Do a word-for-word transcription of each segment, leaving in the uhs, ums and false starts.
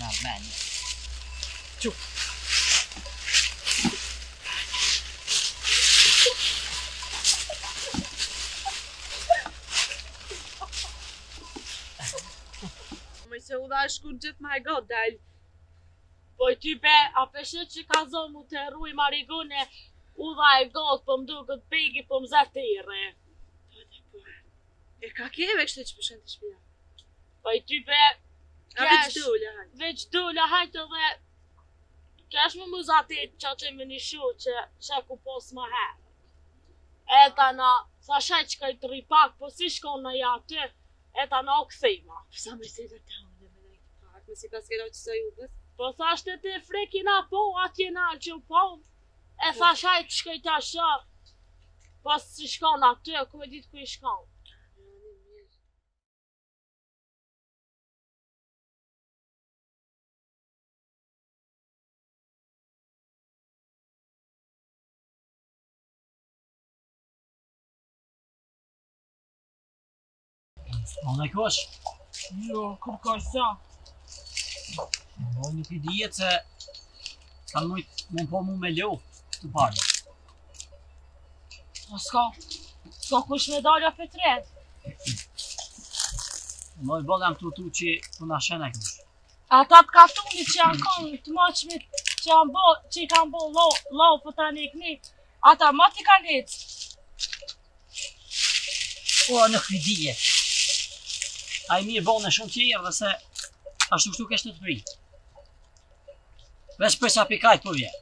na meni. Qu. Më se u dha shkur gjithë ma e gotë del. Po i type, a peshet që ka zonë mu të rruj marigone, u dha e gotë, po më duket pegi, po më zatire. E ka kjeve kështë që pëshën të shpia? Po i type, A veç dole, hajtë? veç dole, hajtë edhe kesh me mu zatit qa që me një shu që që ku pos më herë. E ta na, sa shaj që ka i të ripak, po si shkon në ja ty, e ta na o këthima. Sa me se dhe të unë me dhe pak, me si pas kera që sa jubës? Po thashtë e te frekina po, atje na që po, e thash hajtë shkoj ta shë, po si shkon aty, ku e ditë ku i shkon. A në kosh? Jo, kur ka sa. Po nuk i dijet se kanë mujt mu po mu me lo të parë. Po s'ka, s'ka kush me dalja për tret. Moj bëllë jam të tu që të na shen e këmë. Ata të katunit që janë konë të maqmit që janë bo, që i kanë bo lau, lau për ta një këni, ata ma t'i kanë ecë. Po nuk i dijet. A i mirë bëllë në shumë tjerë dhe se ashtu kështu keshtë të pri. Vesh për sa pikajt po vje.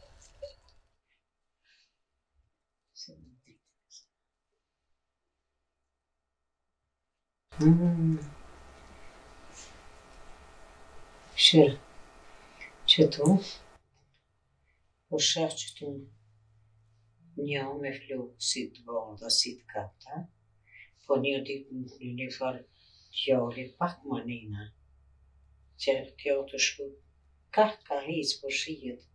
Mm. Shërë, që tu, po shef që tu një me flu si të bërë dhe si të kapta, po një ditë në një farë tjali pak më nina, që kjo të shku ka ka hicë po shijet,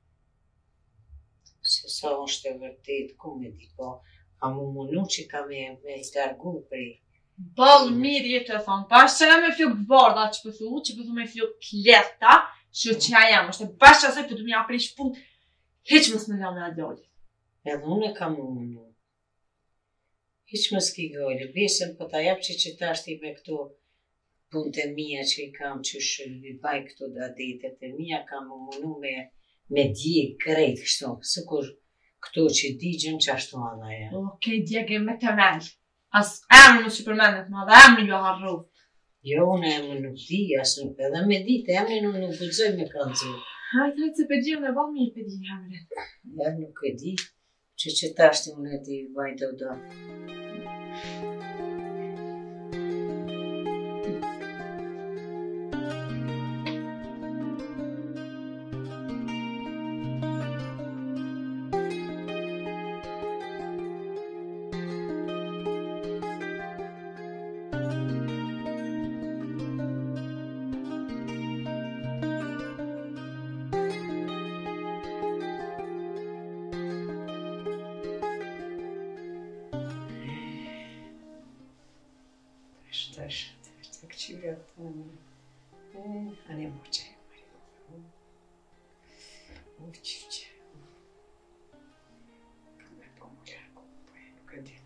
se sa është e vërtet, ku me di, po a mu munu që ka me, me i targu prej. Balë mirë jetë e thonë, bashkë që nga me fluk barda që pëthu, që pëthu me fluk kleta, që që ja jam, është e bashkë që asaj pëthu me aprish pun, heq më s'me lana e dojë. Edhe unë e kam mu munu. Hiq më s'ki gojle, besën po ta jap që që tashti me këto punët e mija që i kam që shë baj këto dadetet e mija, kam mu munu me, me djek krejt kështu, sëkur këto që digjen që ashtu ana e. Okej, djege me të melë. As emri nuk që përmendet ma dhe emri jo harru. Jo, unë emri nuk di, as nuk edhe me dit, emri nuk nuk gudzoj me kalëzu. Hajtë, hajtë se pëgjim e balë mirë pëgjim emri. Ja, nuk e di, që që tashti unë e di baj do do. Tash, të këqyra të në... Anë e moqe e mariko. U qyqe. Ka me po më lërgu, po e nuk e di.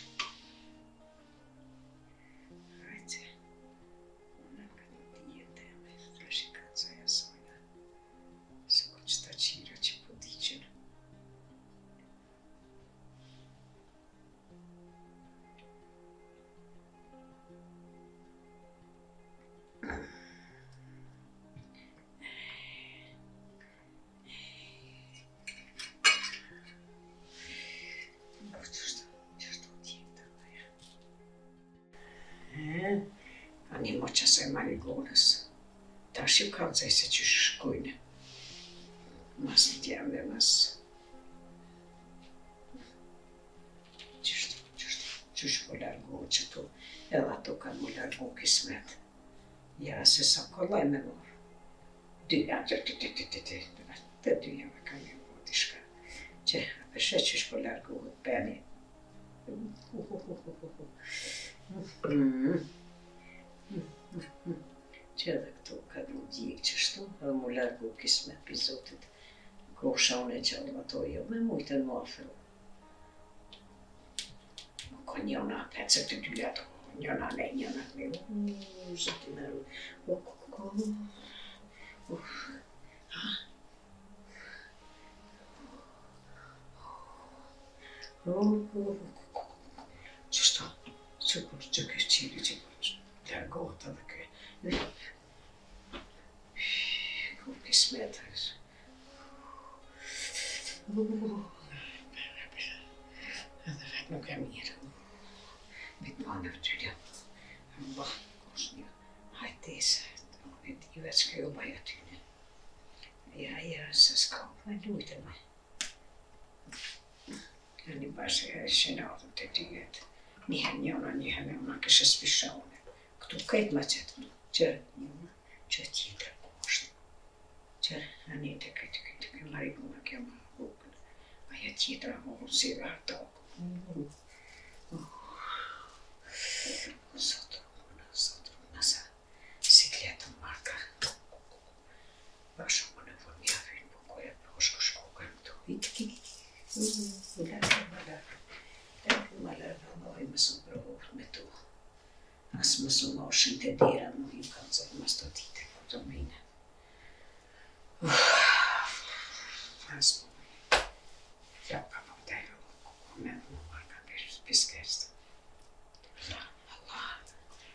Hajte. Unë ka një djetë e me të shikaca e soja. Se ku që ta qira që po diqen. Ani moqa se marigonës. Ta shim ka të se që shkujnë. Mas në tjemë dhe mas... Qështu, qështu, qështu po largohë që tu, edhe ato kanë mu largohë kismet. Ja, se sa kollaj me morë. Dyja, të të të të të të të të dyja me kam një po t'i shka. Që, përshë që shpo largohë të peni. Që edhe këto ka du djekë qështu. mulla kukis med pisotit. Koushaune chalva toi me muuten nuofelu. Kon jona pätsätty työtä. Jona ne jona me uusitti meru. Okko. Uh. Oh. Just så går det ju till till. Där går det där. Kukis med. No kämir. Mit vaan yhtyydä. Va, kosnia. Haitteessa. Nyt jyväskö jopa jätyinen. Ja ja saska. Mä duiten. Ja niin pääsee sen autot tiedät. Nihän jona nihän on aika suspicione. Kto kait macet. Cer, jona. Cer tiedä kosta. Cer, ani tekee tekee tekee marikuna kema. Ja tiedä on se vartoo. Sotruna, sotruna sa sikleta marka. Vaša mu ne volim ja film koja proško škogan to vitki. Ular, ular. Ular, voimme som brovt med to. Asma som har intendera no ju kanske måste titta på dem inne. Asma. Ja, kan man det. Men man kan bli beskräst. Allah.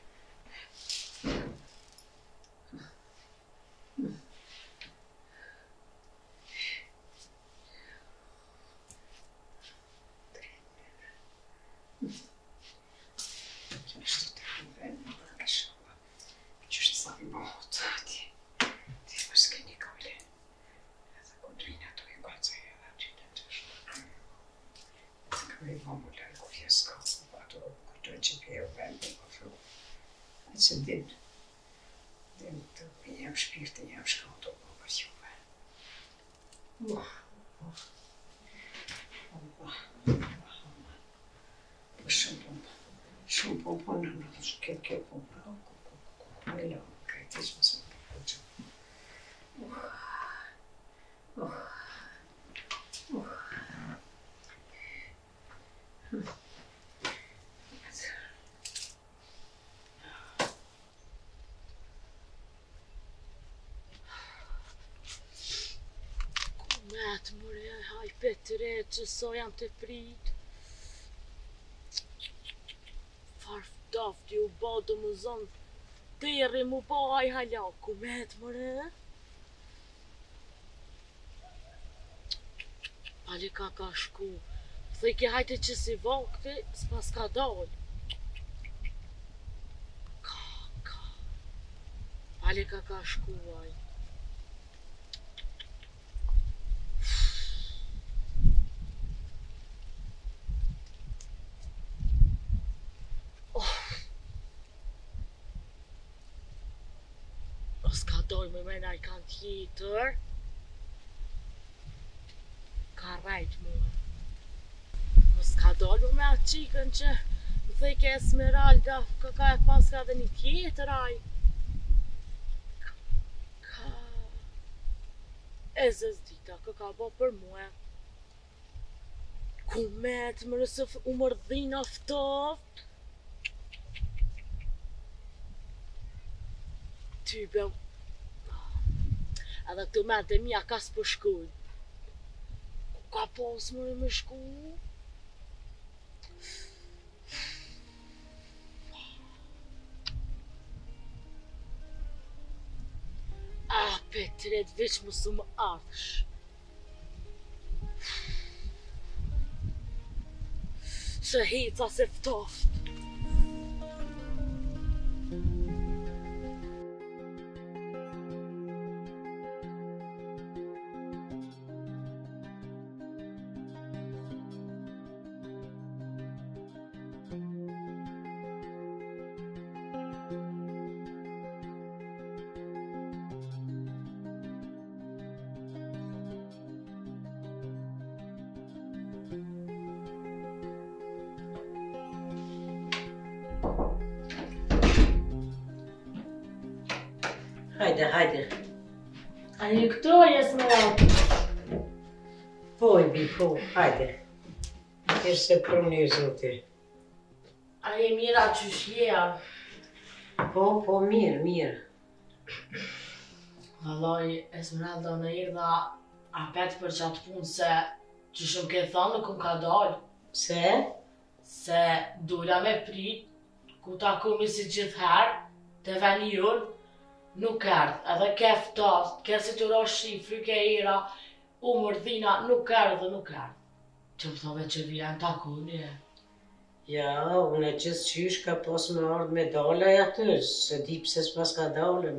Just det här med kanske. Just samma mat. Det det var skinny kavle. Jag går in att jag kan säga att det vi vamo largo fiasco, vado a cercare un bel Alltså det, det, det jag spirte jag ska då på sjön. Åh. Åh. Шумпом. Шумпом понно, скільки помрав. Мило, кайтись вас хочу. Ох. Ох. Ох. Mätmor, jag har bättre så sa jag inte frid. Farfdaft ju bad om och sånt. Det är mo bara i halako mätmor. Ali kakashku. Fick jag hade inte se vakte spaskadal. Kaka. Ali kakashku aj. Skadal med mig när jag kan titta. Carreit mua. Skadal med mig chicken che. Fick Esmeralda kaka e paska dhe një tjetër aj. Ka... E zëzdita kaka bo për mua. Ku met më rësë u mërdhin aftoft. Ty bëm. Edhe këtu mente mija kas për shkull. Ku ka pos mëre me shku? Ah, Petret, veç më su më ardhësh. Se hica se ftoft. Hajde, hajde. A një këto jesë me ratë? Po, i bi, po, hajde. Ishte se pruni zoti. A je mira që shjeja? Po, po, mirë, mirë. Vallaj, Esmeralda në irdha apet për qatë punë se që shumë ke thonë nuk më ka dalë. Se? Se dula me prit, ku takumi si gjithherë, të veni junë, nuk erdh, edhe ke ftast, ke si të roshi, fryke ira, u mërdhina, nuk erdh dhe nuk erdh. Që më thove që vjen takuni e. Ja, unë e gjithë qysh ka pos me ardhë me dalaj aty, se di pse s'pas ka dalën.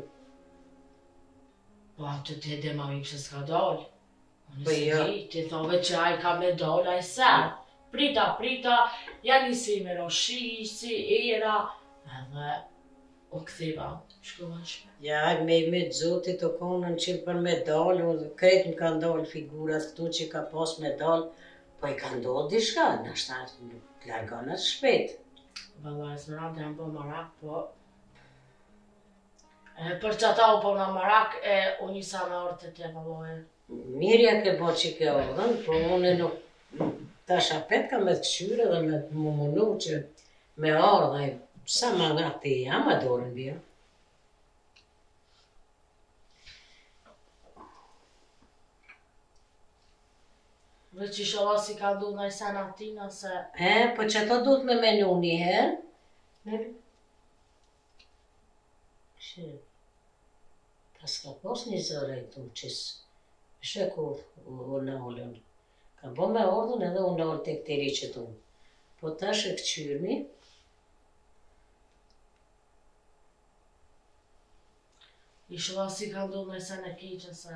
Po aty ti e dhe ma mi pse s'ka dalë. Unë Po si jo. di, ti thove që aj ka me dalë, aj sen. Prita, prita, ja nisi me roshi, si ira, edhe u këthiva, shkova në shpe. Ja, me i me zotit o konën që për me dalë, kretë më kanë dalë figurat këtu që ka pos me dalë, po i ka ndodhë dishka, nështë atë nuk largonat shpet. Valla, Esmeralda jam po marak, po... E, për që ata u po në marak, e u njësa me orë të te, valloj. Mirja ke bo që ke ordën, po unë nuk... Ta shapet ka me të këshyre dhe me të më munu që me ardhe, sa ma nga ti jam a dorën bja. Veç i shola si ka du në i sen atina se... E, po që ato du të me menu një herë? Me... Që... Pas ka pos një zëre i tu qës... Shë ku u në ullën. Ka bo me ordën edhe u në ullë të këtiri që tu. Po tash e këqyrmi... I shola si ka du në i sen e keqen se...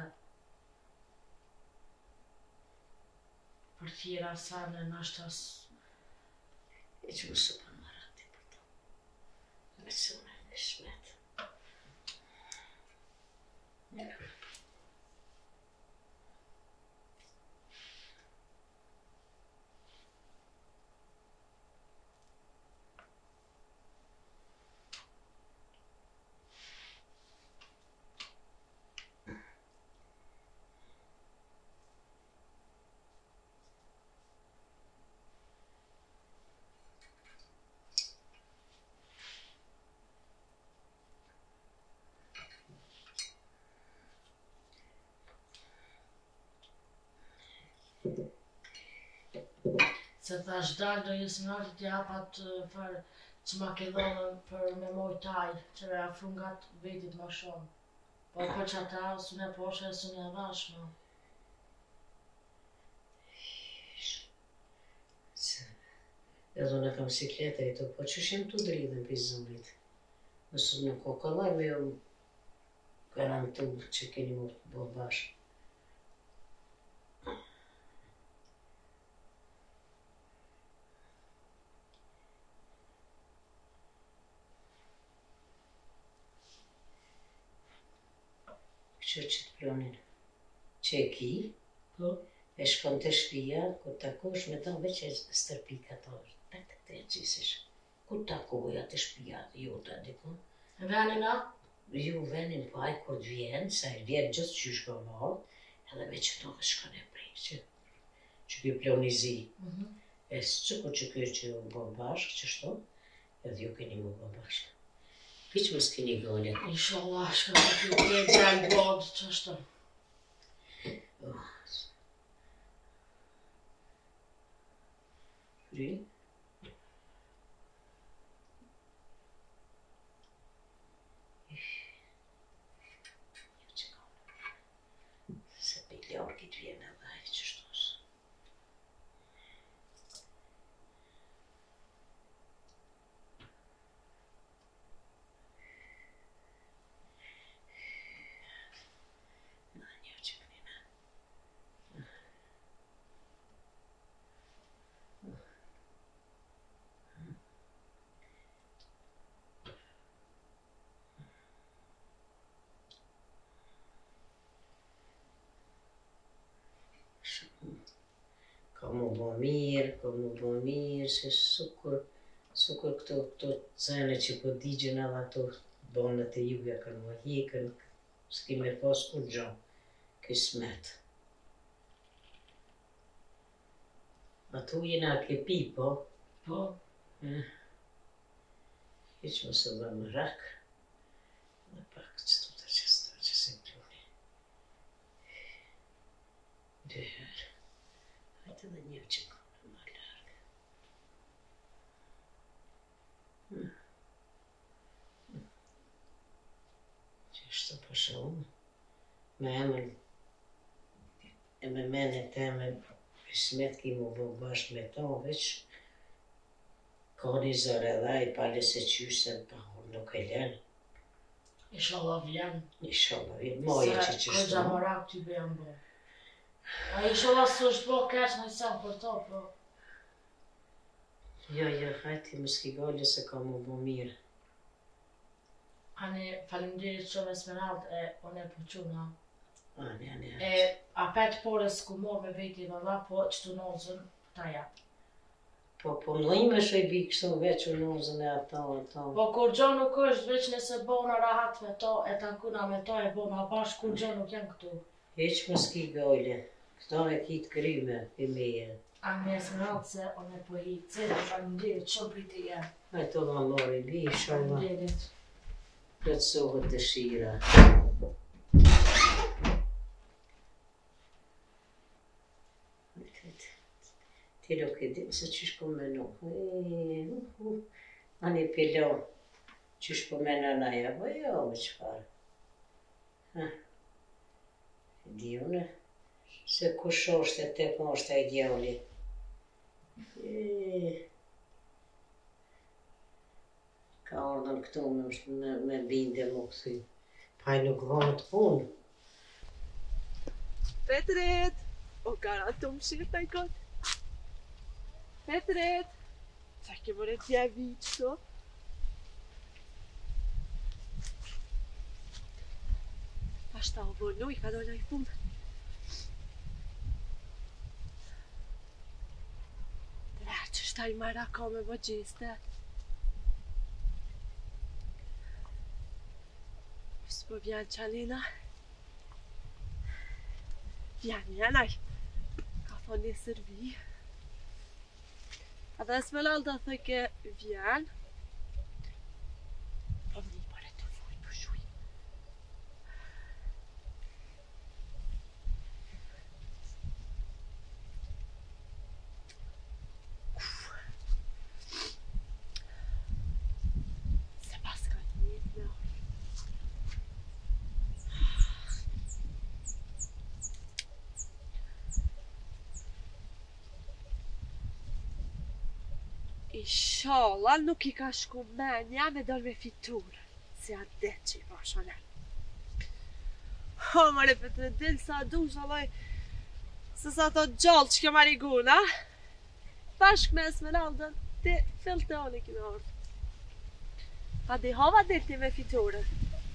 Për tjera sane në ashtë as... E që më së për më rati për to. Me së më në shmetë. Se thash dalë do jesë mërë të japat farë që ma ke dhonën për me moj taj, që me afrungat vetit ma shumë. Po për që ata, su ne poshe, su ne dhashma. Edhe unë kam siklete e to, po që shem të dridhen për zëmrit. Nësë nuk o këllaj me jo garantu që keni më të bo bashkë. Që që të plonin, që e ki, Po? e shkon të shpia, kur takosh me ta veç e stërpik ato, tak të të gjisish. Kur takoja të shpia, jo të dikon. E venina? Ju venin po aj kur të vjen, sa i vjen gjithë që shko marrë, edhe veç të në shkon e prej, që që kjo plonizi. E së që kur që kjo që u bo bashkë, që shto, edhe ju keni mu bo bashkë. Piq më s'keni gole. Inshallah, shka të kjo të gjelë godë, që është? Fri? Se pe lorkit vjen edhe aj që shtos. Na një që kënina. Ka mu bo mirë, ka mu bo mirë, se sukur, sukur këto, këto cene që po digjen edhe ato bonët e juja kanë më hikën, s'ki me pas kur gjo. Kismet. A tu jena ke pi, po? Po. Hiq më së dhe më rak. Dhe pak qëtu të qësta që se pluni. Dy herë. Hajtë edhe një që kone më largë. Qështë të pasha unë? Me emën e me menet e me Kismet ki mu vë bashkë me ta, veç ka një zërë edhe i pale se qyse pa nuk e lenë. Inshallah vjen. Inshallah vjen, moje që që Se kërgja më rak ty bëjën bo. A inshallah së është bo keq në sen për ta, po. Jo, jo, hajti më s'ki gale se ka mu bo mirë. Ani faleminderit shumë Esmerald e unë e përquna. Ani, ani, ani. E apet pore s'ku mo me veti valla, po qëtu nozën ta jap. Po, po, mlojme shë i bi kështu veç u nozën e ato, ato. Po kur gjo nuk është veç nëse bona rahat me ta, e tankuna me ta e bona bashkë, kur gjo nuk janë këtu. Heq më s'ki gale. Këta me kitë kryme, i meje. Ani Esmerald se unë e po hi, cilë faleminderit shumë për ti e. Hajto ma mori, bi, inshallah. Faleminderit. Plotësohet dëshira. Ti nuk e dim se qysh po menu. Ani pilo, qysh po menon aja, po jo me qëfar. Di une, se kush është e tek është e djali. Ka ardhën këtu me, me binde mu këthy. Paj nuk vëmë të punë. Petret! O gara të më shirë të i kotë. Petret! Sa ke vëre t'ja vitë shto? Pashta o vëllu, i ka dojnë i punë. Dra që shta i mara ka me më gjiste. S'po vjen qalina. Vjen, vjenaj. Ka thonë një sërvi. A dhe Esmeralda thë ke vjen. Po më një pare të fuj për shuj. Se pas ka një të në. Inshallah nuk i ka shku menja me dal me fitur. Si a det që i bashone. O, mare për të dilë sa du, shaloj. Se sa to gjallë që kjo mariguna. Bashk me Esmeraldën, ti fill të oni kime orë. Pa di hova dilti me fiturën.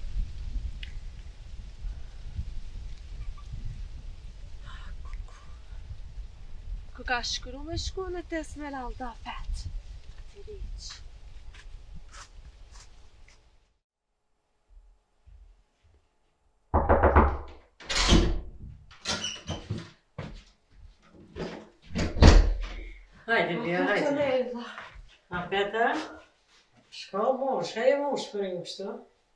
Ku ka shkru me shku në të Esmeralda petë. Riq. Hajde, bja, hajde. A Peter? Shka mosh, e mosh për një kështu?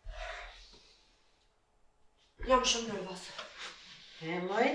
Jam shumë nervos. E moj?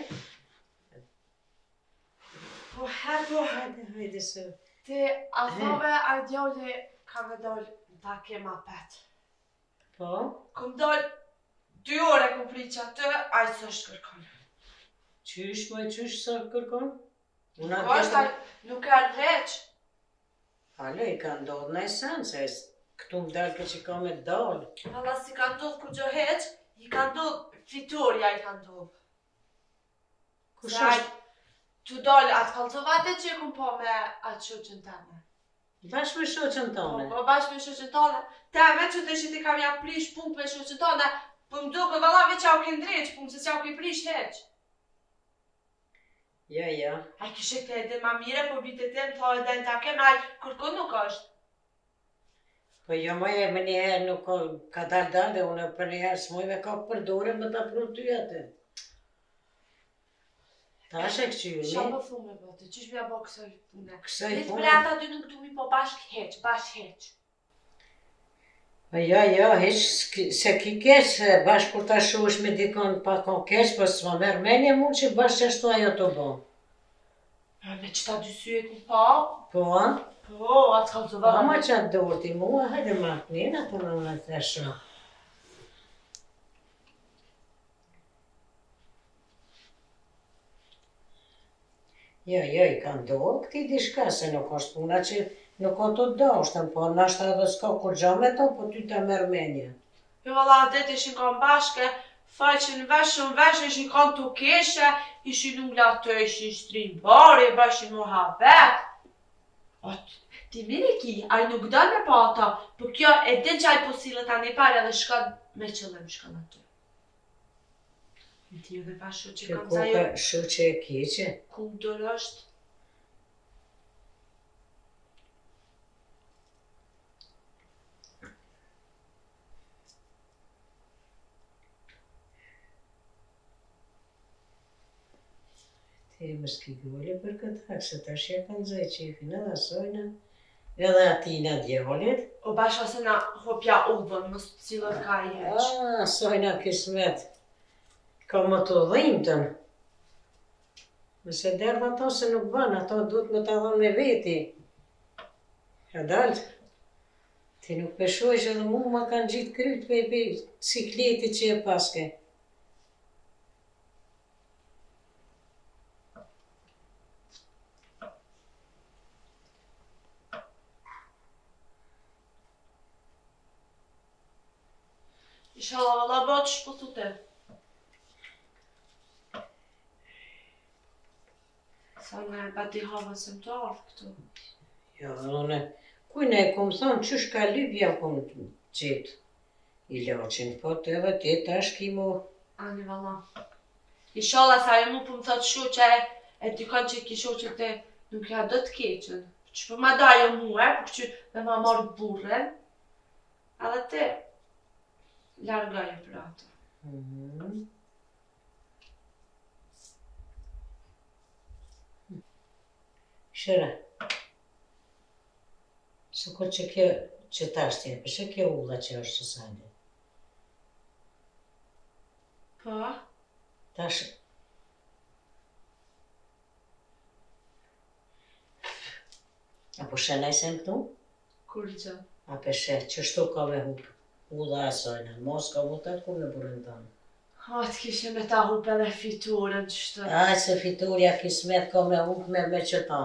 Po, herdo, Hajde, hajde se... ti a thove a djali ka me dollë në takim a pet. Po? Këm dollë dy ore ku pri që atë, a i së është kërkon. Qysh, moj, qysh së kërkon? Nuk është, nuk e arreq. Ale, i ka ndodhë në esenë, se këtu më dalë që ka me dalë. Alla si ka ndodhë kur gjo heq, i ka ndodhë fiturja i ka ndodhë. Kush është? Tu dollë atë kalzovate që i kum po me atë shoqën teme. Bashkë me shoqën tone? Po, bashkë me shoqën tone. Teme që të ishit i kam ja prish punë për shoqën tone, për më duke vëllave që au ki ndreq punë, se që au ki prish heq. Ja, ja. A kishe këtë edhe ma mire, po vitet e më tha edhe në takem, a kërkon nuk është. Po jo moj e më njëherë nuk ka dalë dalë dhe unë për njëherë s'moj me ka përdore më ta pru ty atë. Ta është e këqyri. Qa më thumë me bëtë, qysh mja bo kësoj pune? Kësaj Vetë pune? bre ata dy nuk du mi po bashk heq, bashk heq. Ja, ja, hiç se ki keq, bashkë kur ta shohësh me dikon pa kon keq, po s'ma merr menje mund që bashkë ashtu ajo të bo. Me qëta dy syet në pa? Po, a? Po, atë kam të Po, vërë. ma që atë dorë ti mua, hajde ma të njëna të në në të shumë. Jo, jo, i ka ndohë këti dishka, se nuk është puna që nuk o të dashtën, po nashta edhe s'ka kur gja me to, po ty ta merr menje. Jo valla, adet ishin kanë bashke, faqin veshën veshën, ishin kanë të keshe, ishin unglatë, ishin shtrinë bari, bashin muhabet. Atë, ti mire ki, aj nuk dal me pa ata, po kjo e din që aj po sillet tani pare dhe shka me qëllim shka në ty. Ti edhe pa shu që Që kam ku zajo, ka shu që e keqe. ku dërë është. Ti më s'ki gulli për këtë hak, se tash ja kanë zaj qefin edhe asojna, edhe atina djallit. O basha se na hopja uvën, mës të cilët ka i heq. A, asojna kismet, ka më të dhimtën. Nëse derdh ato se nuk bën, ato duhet me ta dhon me veti. Ka dalt. Ti nuk peshoj që edhe mu ma kanë gjitë kryt me i cikleti që e paske. Inshallah, valla bëtë shpëtu te. Sa me bati hava se më të ardhë këtu. Jo, une, kujna e kom thonë qysh ka lypja kom qitë ilaqin, po të edhe ti tash ki mu. Ani valla. Inshallah, sa ju mu për më thotë shu që e ty kanë që ki shu që te nuk ja do të keqen. Që për ma da jo mu e, për që me ma marrë burren. Edhe te, largaj për ato. Mhm. Shëra, se ko që kjo që tash tje, përshë kjo ulla që është që sani. Po? Tash... A po shenaj se në këtu? Kur gjë? A përshe, që shtu ka me hupë? Ulla asojnë, mos ka vutat ku me burën tonë. Ha, të kishe me ta hupe dhe fiturën që shtë. Aj, se fiturja kismet ka me hupë me me që ta.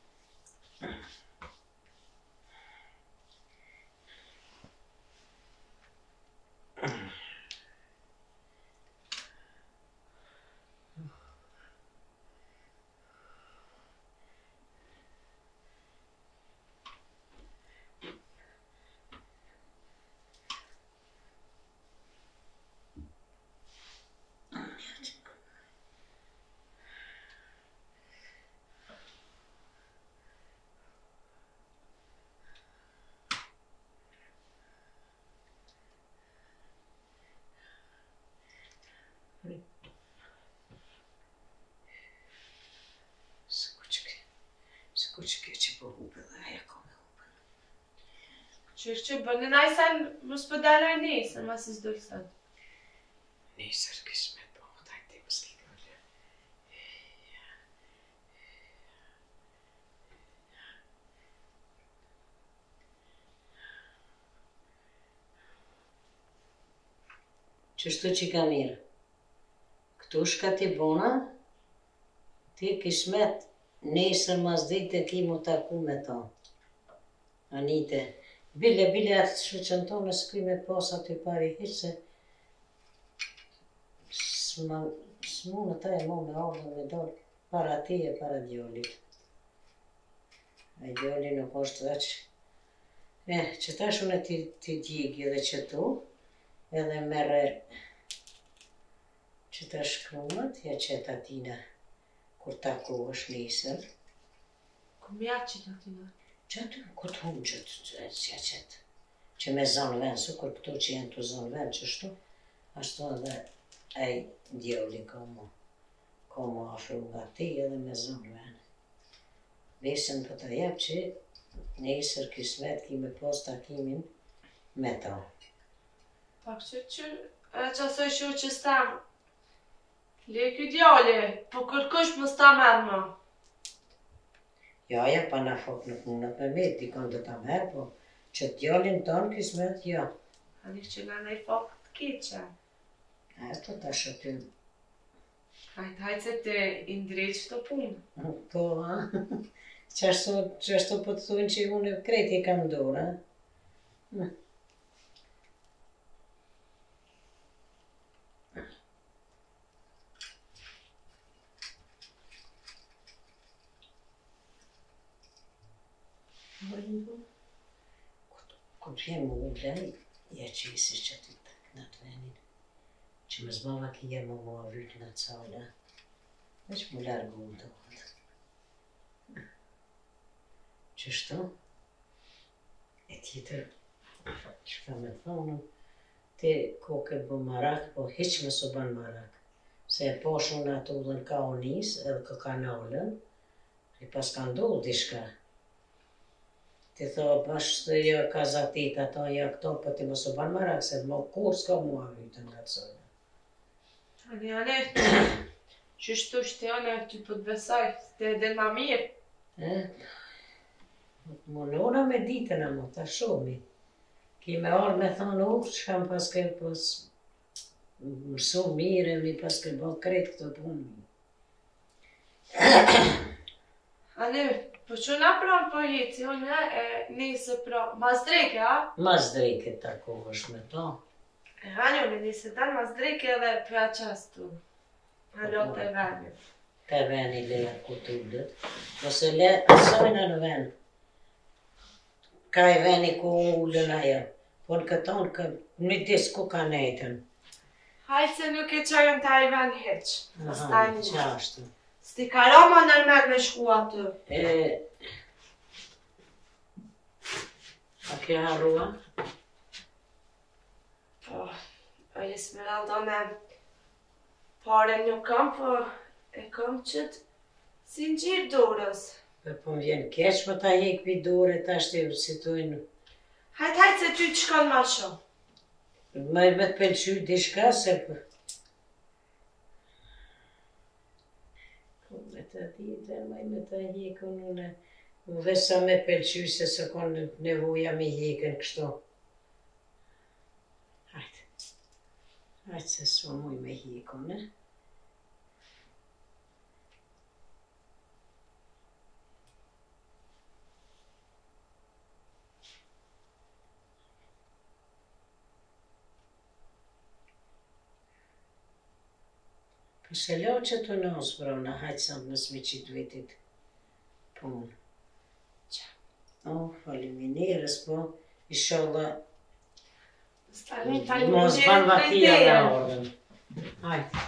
Ku që ke që po hupe dhe aja ka me hupe. Qështë që bënë në ajsen, më s'pëdala e nesër, ma si s'dojë sëtë. Nesër kismet, po më taj ti më s'ki gëllë. Qështu që ka mirë. Këtu shka ti bona, ti kismet nesër mas dite ki mu taku me ta. Anite, bile, bile atë shveqën tonë s'kri me pas aty pari hiq se s'mu në ta e mo me ardhën me dorë para ti e para djallit. A i djalli nuk është aq. E, që tash unë ti, ti djegi edhe që tu, edhe merre që ta shkruat, ja qëtë atina kur taku është nesër. Ku mja që të atina? Që aty ku të humë që të ja qëtë. Që me zonë ven, su kur këtu që jenë të zonë ven qështu, ashtu edhe aj djalli ka mu. ka më afru nga ti edhe me zonë venë. Besën për të jep që nesër kismet ki me pas takimin me ta. Pak që që, e që asoj shu që stem, le ky djali, po kërkush më sta merë më. Ja, ja, pa na fok nuk mundet me me, dikon do ta merë, po që djalin tonë kismet, ja. Ani që nga nej fok të keqe. E, po ta shëtym. Hajt, hajt se te indreq të punë. Po, ha? Qashtu, qashtu po të thuin që unë kreti kam dorë, ha? Kur t'vjen më ullaj, ja qesi që ti të knat venin, që më zbava ki jem më më avyt në cala, veç më largu më të hodë. Qështu? E tjetër, që ka me thonë, ti koke bë marak, po hiq më së ban marak, se e poshun atë udhën ka onis, edhe ka kanalën, e pas ka ndohë dishka. Ti tho, bashkë jo ka zatit ato, jo këto, po ti mos u ban marak, se më kur s'ka mua vytën nga të sojnë. Ani, ani, qështu shte ane, ty po të besoj, s'te edhe ma mirë. E? Monona me ditën a mo, ta shomi. Ki me orë me thonë, u, që kam paske pos mësu mire, mi paske bo kretë këto punë. Ani, po që na pranë po hici, unë e nisë pra, mas dreke, a? Mas dreke takohesh me to. E hani, unë nisë dalë mas dreke edhe pra qastu. Halot e veni. Te veni leja ku t'ullet. Ose le, asojna në ven. Ka i veni ku ullën ajo. Po në këton, kë, në dis ku ka nejtën. Hajtë se nuk e qajën të i ven heq. Aha, qashtu. Sti karo ma nërmer me shku aty. E... A ke harrua? Po, o Esmeralda me pare nuk kam, po e kam qëtë si në gjirë dorës. Për po më vjen keq më ta hek pi dore, ta shte si tojnë. Hajtë, hajtë se ty që kanë ma shumë. Me me të pelqy dishka se për... Me të dite, me me të hekën une. Më veç sa me pelqy se se konë nevoja me hekën kështu. Hajtë. Hajtë se s'ma muj me hekën, ne? Po se lo që të nos, brona, hajtë sa më nësmi qitë vetit punë. Oh, faleminderes, po, inshallah, Stani, tani më mos gjerë ban të vakia rejtere. në orën. Hajtë.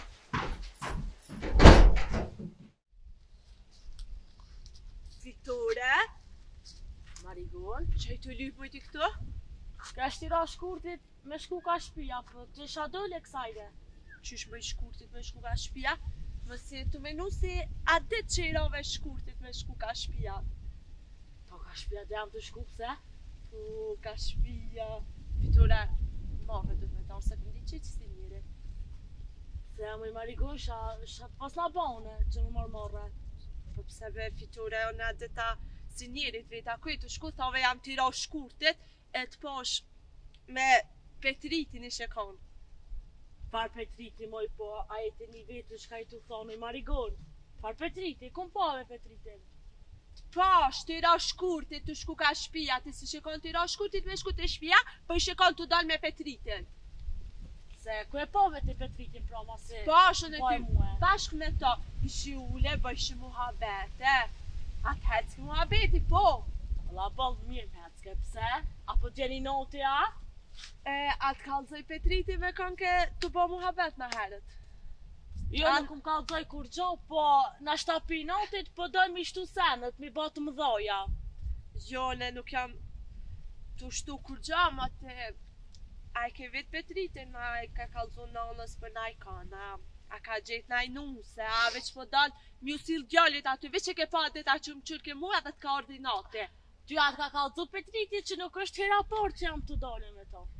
Viktore? Marigon, që i të lypë mëjti këto? Ka shtira shkurtit me shku ka shpia, po të isha dole kësajde. Qysh më i shkurtit me shku ka shpia? Mësi të menu si a dit që i rove shkurtit me shku ka shpia. Po ka shpia të jam të shku pëse? Po, ka shpia. Viktore, marrë dhe me ta, se këndi që që si njëri. Se jam i Marigon, sha, sha pas na bane që më marrë marrë. Po pse be, Fitore, o në dhe ta si njerit veta kuj të shku, thove jam tira shkurtit, e të posh me Petritin i shekon. Far Petriti moj po, a e të një vetë shka i të thonë i Marigon. Far Petriti, kum po me Petritin. Pash, tira shkurtit të shku ka shpia, ti si shekon tira shkurtit me shku të shpia, po i shekon të dal me Petritin. Se ku e pove të Petritin pra ma se... Pash, në po e ty, muhe. bashk me ta, ishi ule, bëjshi muhabete. Atë hecki muhabeti, po. La bëllë mirë me hecke, pse? Apo t'jeni noti a? E, atë kalzoj Petriti me konke të bo muhabet në herët. Jo, An- nuk më kalzoj kur gjo, po na shtapi notit, po dojnë mi shtu senet, mi batë më dhoja. Jo, ne nuk jam të shtu kur gjam, atë a i ke vetë Petritin, a i ka kalzu nanës për na i ka, na A ka gjetë naj nuse, a veç po dalë mju sill djallit aty, veç e ke pa det a që më qyrke mua dhe t'ka ordinate. Ty atë ka kallëzu Petriti që nuk është hera por që jam të dole me to.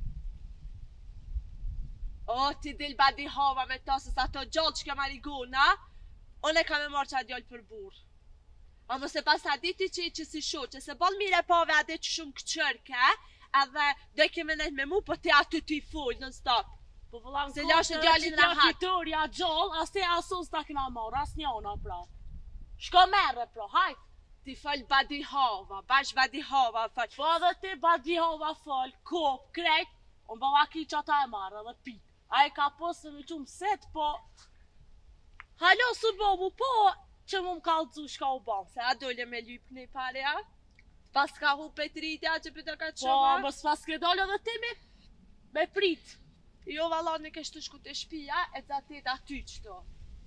O, ti del badi hava me to, se sa to gjallë që ka marigona, one ka me marrë qa djallë për burë. A mëse pas a diti që i që si shoqe, se bol mire pove ade që shumë këqërke, edhe do i keme nejt me mu, po ti aty ty full, non stop. Po vëllam Se lashe djallin rahat. Fitoria gjallë, as te asos ta kena marrë, as njona pra. Shko merre pra, hajt. Ti fal badi hava, bash badi hava fal. Po edhe ti badi hava fal, kop, krejt, unë bava ki që ata e marrë edhe pik. A e ka posë me qumë set, po... Halo, su bobu, po që mu më kallëzu shka u ban. Se a dole me lyp një pare, a? Pas ka hu Petritja që pëtë ka Po, qëma? mës pas ke dole edhe ti me, me prit. Jo, valla, në keshtu shku të shpia, e të atit aty qëto.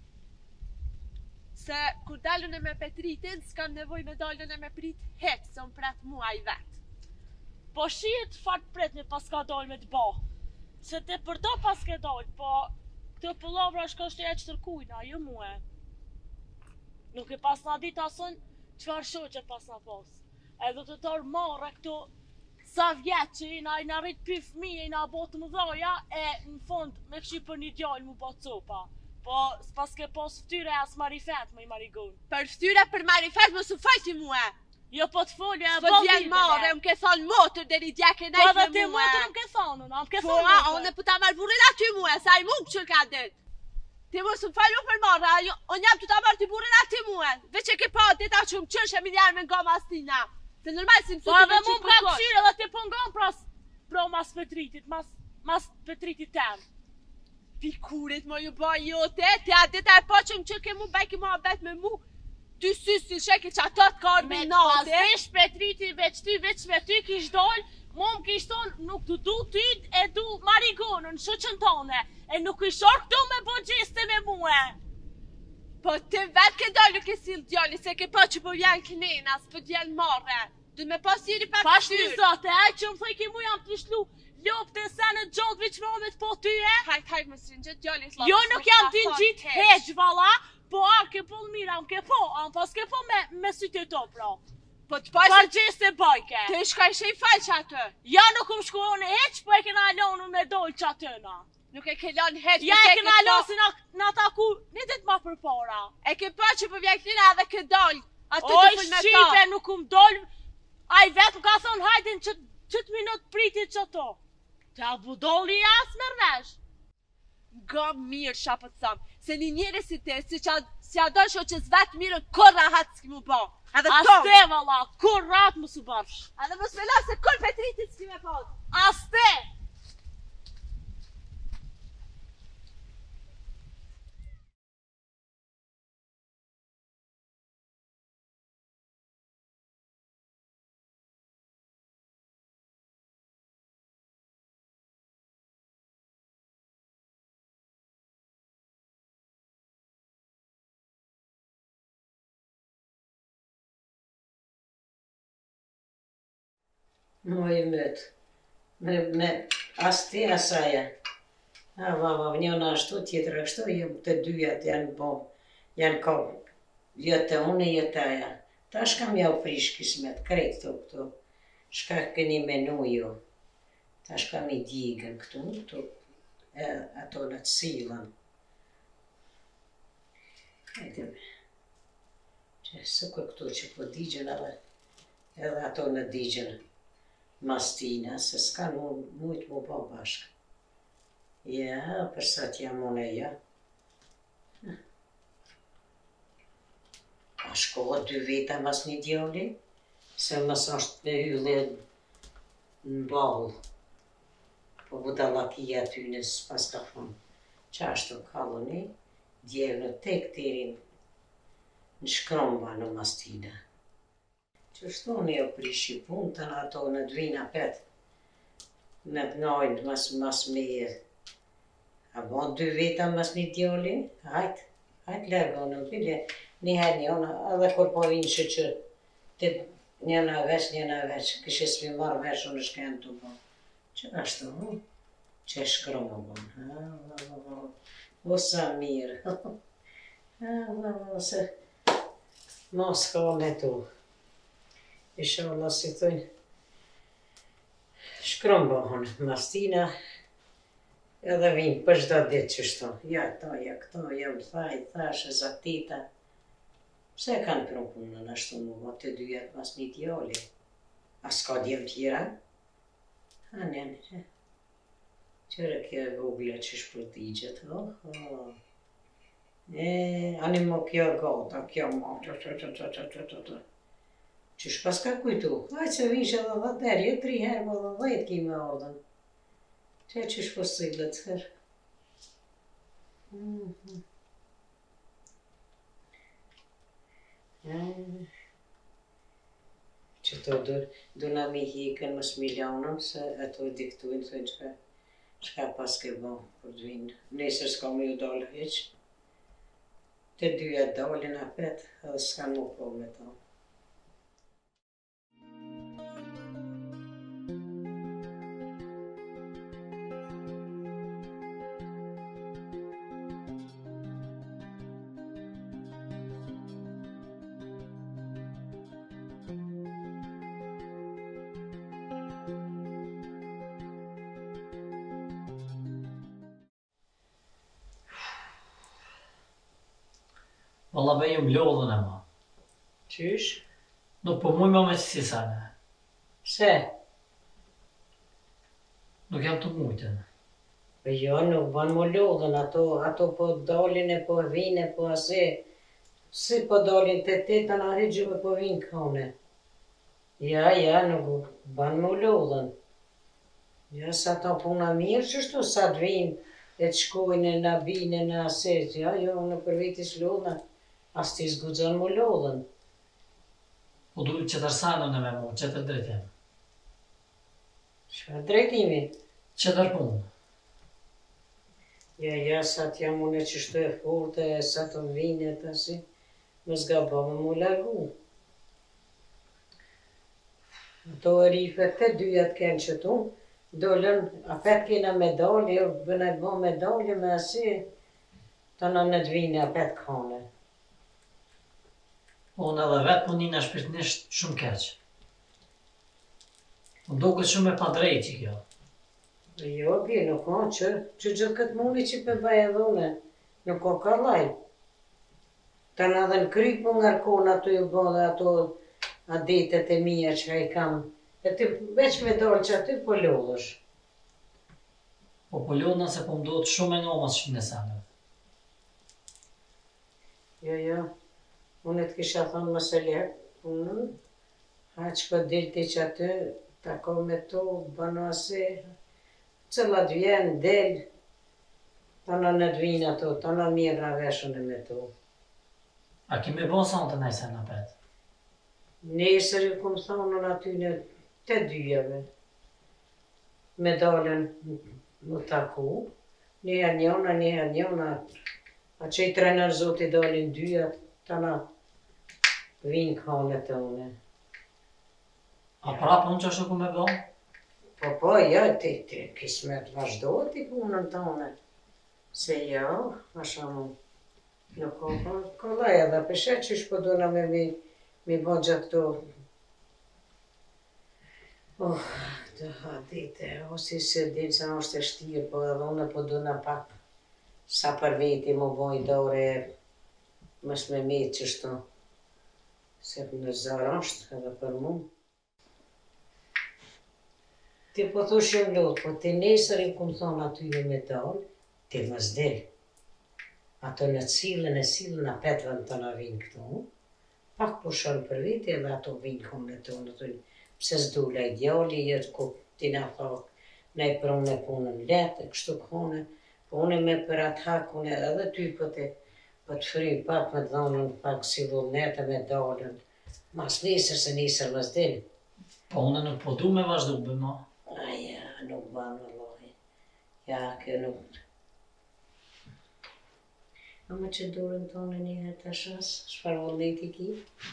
Se kur dalën e me Petritin, s'kam nevoj me dalën e me prit hek, se unë pret mua i vetë. Po shihet fat pret me pas ka dole me të ba. Se te për to pas ke dole, po këtë pëllovra shko shte e që tërkujna, jo muë. Nuk e pas na dit ason qfar shoqe pas na pas. E do të tërë marrë këto sa vjetë që i na i na rrit pi fëmije, i na botë më dhoja, e në fund me këshi për një djallë mu bo copa. Po s'pas ke pos ftyre as marifet më i marigon. Për ftyre për marifet më su falti mua. Jo po të folje e Po bo t'jen videle. marrë, më ke thonë motër deri djeke Po nejt edhe me ti mua. motër më ke thonë, unë, më ke Po, thonë. a, unë e puta marrë burin aty mua, sa i mu më qërë ka dit. Ti mu së më falju për marrë, a, jo- unë jam të ta marrë t'i burin aty mua. Veç e ke pa dit a që më qërë shë miljarë me nga mastina. Se normal si më Po su edhe mu më ka këshirë edhe ti pëngon pras, pro mas Petritit, mas, mas Petritit tem. Pikurit mo ju ba jote, ti a dit a e pa që më qërë ke mu bajki mua bet me mu. Ty sy si sheki që ato të ka Me orbi të nate. pasvesh Petriti veç ty, veç me ty kish dol, mu më kish tonë nuk të du ty e du marigonën, shoqën tone, e nuk ish orë këtu me bo gjeste me muë. Po ti vet ke dalë ke sill djali, se ke pa që po vjen kinena, s'po t'jen marrë. Du me pas jeri pak Pash një shtyrë. zote, aj që më thëj ki mu jam të shlu lop të senë gjotë veç me omet po ty e? Hajt, hajt më së rinjët djali s'la. Jo nuk jam t'in gjitë heq, vala, po a ke po mira, më ke po, a më pas ke po me, me sytë to, pra. Po t'paj Par se gjeste bajke. të shka ishe i falë që atë. Ja nuk më shkuon e heq, po e kena lonu me dojë që atëna. Nuk e ke lanë heq. Ja se e kena pa- lonu si na, na taku një dit ma për para. E ke pa që po vjen kinena edhe ke dalë. Atë Oj, të full me Shqipe, ta. nuk më dollë, a i vetë më ka thonë hajtin që qëtë minut pritit që to. Të a budolli jasë mërvesh. Nga mirë shapët samë. Se një njeri si te, si që si a dojë shoqës vetë mirë, kur rahat s'ki mu ba. Edhe As tonë. te valla, kur ratë më su bërsh. Edhe më smela se kur Petritit s'ki me pa. As te! Moj mëtë, me, me as ti as aja. A, vava, njëna ashtu, tjetër ashtu, jo, të dyjat janë bom, janë ka, jo të une, jo të aja. Ta shka mja u prish kismet, krejt këtu, këtu. Shka këni menu jo. Ta shka mi digën këtu, këtu, e, ato në të silën. Hajde me. Që sëko këtu që po digën edhe, edhe ato në digën. Mastina, se s'ka mujtë mu bo bashkë. Ja, përsa t'ja mune, ja. A shkohet dy veta mas një djali, se mas është me hylle në balë. Po budalakia ty në s'pas ka thonë. Qa ashtu kaloni, djelë në tek tirin në shkromba në mastina. Që shtoni jo prishi pun të në ato në dvina pet, në të nojnë mas, mas mirë. A bon dy veta mas një djoli, hajt, hajt lërgo në bile, një herë njëna, edhe kur po vinë që që të njëna veç, njëna veç, kështë s'mi marrë veç unë shkenë të bon. Që ashtu, hu? Që shkromë bon, ha, ha, ha, ha. O sa mirë. Se mos ka me tu. Inshallah si thënë, shkrombohën mastina edhe vinë për çdo ditë qështu. Ja këto, ja këto, ja më thaj, thashe, zatita. Pse kanë pru punën ashtu mu, o të dyjat mas një djali. A s'ka djem tjera? A njen, qëre kjo e vogla që shpërtigjet, oh, oh. E, ani mo kjo gota, kjo mo, që që që që që që që që. Qysh pas ka kujtu? Hajtë se vish edhe dhe derje, tri herë, më dhe dhejt ki me ardhen. Që qysh po s'illet herë? Mm-hmm. Mm. Që to du na mi hikën mës milionën, se ato diktujnë, thujnë që çka pas ke bo për të vinë. Nesër s'ka me ju dalë heq. Të dyja dalin apet, edhe s'ka mu po me ta. Valla be ju mlodhën e ma. Qysh? Nuk po muj me me si sane. Se? Nuk jam të mujtën. Po jo, nuk ban më lodhën, ato, ato po dalin e po vine, po ase. Si po dalin të tetën, a hegjëve po vinë kone. Ja, ja, nuk ban më lodhën. Ja, sa ta puna mirë, qështu sa të vinë, e të shkojnë, në bine, në aset. Ja, jo, në për vitis lodhën. As t'i zgudzon më lodhën. Po duhet qëtër sanën e me mu, qëtër drejtim. Shka drejtimi? Qëtër punë. Ja, ja, sa t'jam unë që shtu e forte, sa të vine, të si, më zgaba më mu largu. Ato e rife të dyjat kënë që tu, dollën, apet kena medalje, bëna e bo medalje me asi, të në në të vine apet kane. Unë edhe vetë punina shpirtnisht shumë keq. Më duket shumë e pa drejti kjo. Jo, bje, nuk ka që, që gjithë këtë mundi që për bëj edhe une, nuk ka ka laj. Ta në dhe në krypu nga rkona ato ju bëdhe ato adetet e mija që i kam. E ty veç me dalë që aty po lodhësh. Po po lodhën se po më duhet shumë e nomas shumë në sanë. Jo, jo. Unë të kisha thonë më se lehë punën, ha që po dilti që aty, tako me to, bano ase, cëllat vjen, del, ta në në të vinë ato, ta në mirë në veshën e me to. A kime bo sonë të najse në pet? Nesër ju kom thonë në aty në të dyjave, me dalën në taku, njëherë njona, njëherë njona, a që i trener zoti dalin dyjat, ta në vinë kone të une. A prapë unë që është ku me bo? Po, po, ja, ti, ti, kismet vazhdo ti punën të une. Se ja, a shumë, nuk ka, ka laj edhe përshe që shpo dona me mi, mi bo gjatë këto. Oh, të hadite, o si se din se në është e shtirë, po edhe une po dona pak, sa për veti më boj dore, mës me me qështu, se në zarë është edhe për mu. Ti po thush jo lot, po ti nesër i kumë thonë atyre me dalë, ti mës del. Ato në cilën e cilën apetëve në të në vinë këtu, pak po shonë për viti edhe ato vinë kone të në të pse s'dula i djali, jetë ku ti në thakë, ne i pronë e punën letë, kështu kone, po une me për atë hakune edhe ty po të po të fri pak me dhonën, pak si vullnete me dalën. Mas nesër se nesër mas del. Po une nuk po du me vazhdu be ma. Aja, nuk banë Allahi. Ja, kjo nuk. A me që durën tonë një të shas, shfar vullneti ki?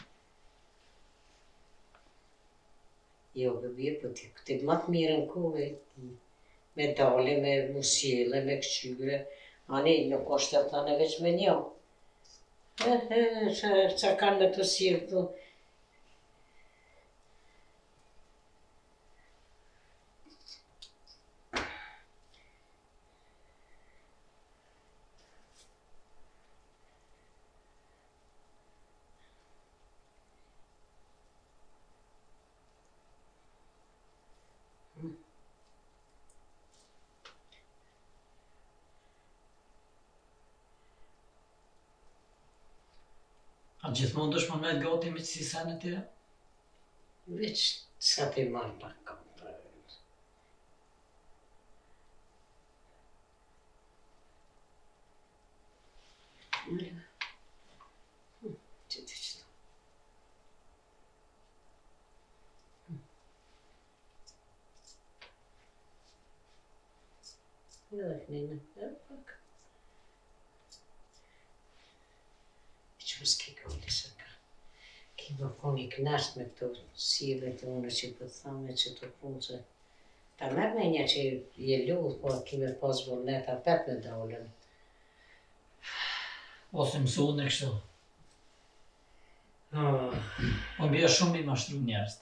Jo, bëbje, po ti këtë matë mirën kuve, me dale, me musjele, me këqyre, Ani, nuk është të thane veç me një. Qa kanë me të sirë këtu? A gjithmonë dësh më me të gati me qësi sene tira? Veç sa ti marrë pak kam për. Qëtë qëtë. Edhe kënine, edhe pak. Që më s'ki këlli se ka. Ki më koni knasht me këto sive të unë që për thame që të punë që ta mërë me një që je lullë, po ki me pas vullneta pet me dollën. Ose mësu në kështu. Oh. Po bje shumë i mashtru njerëz.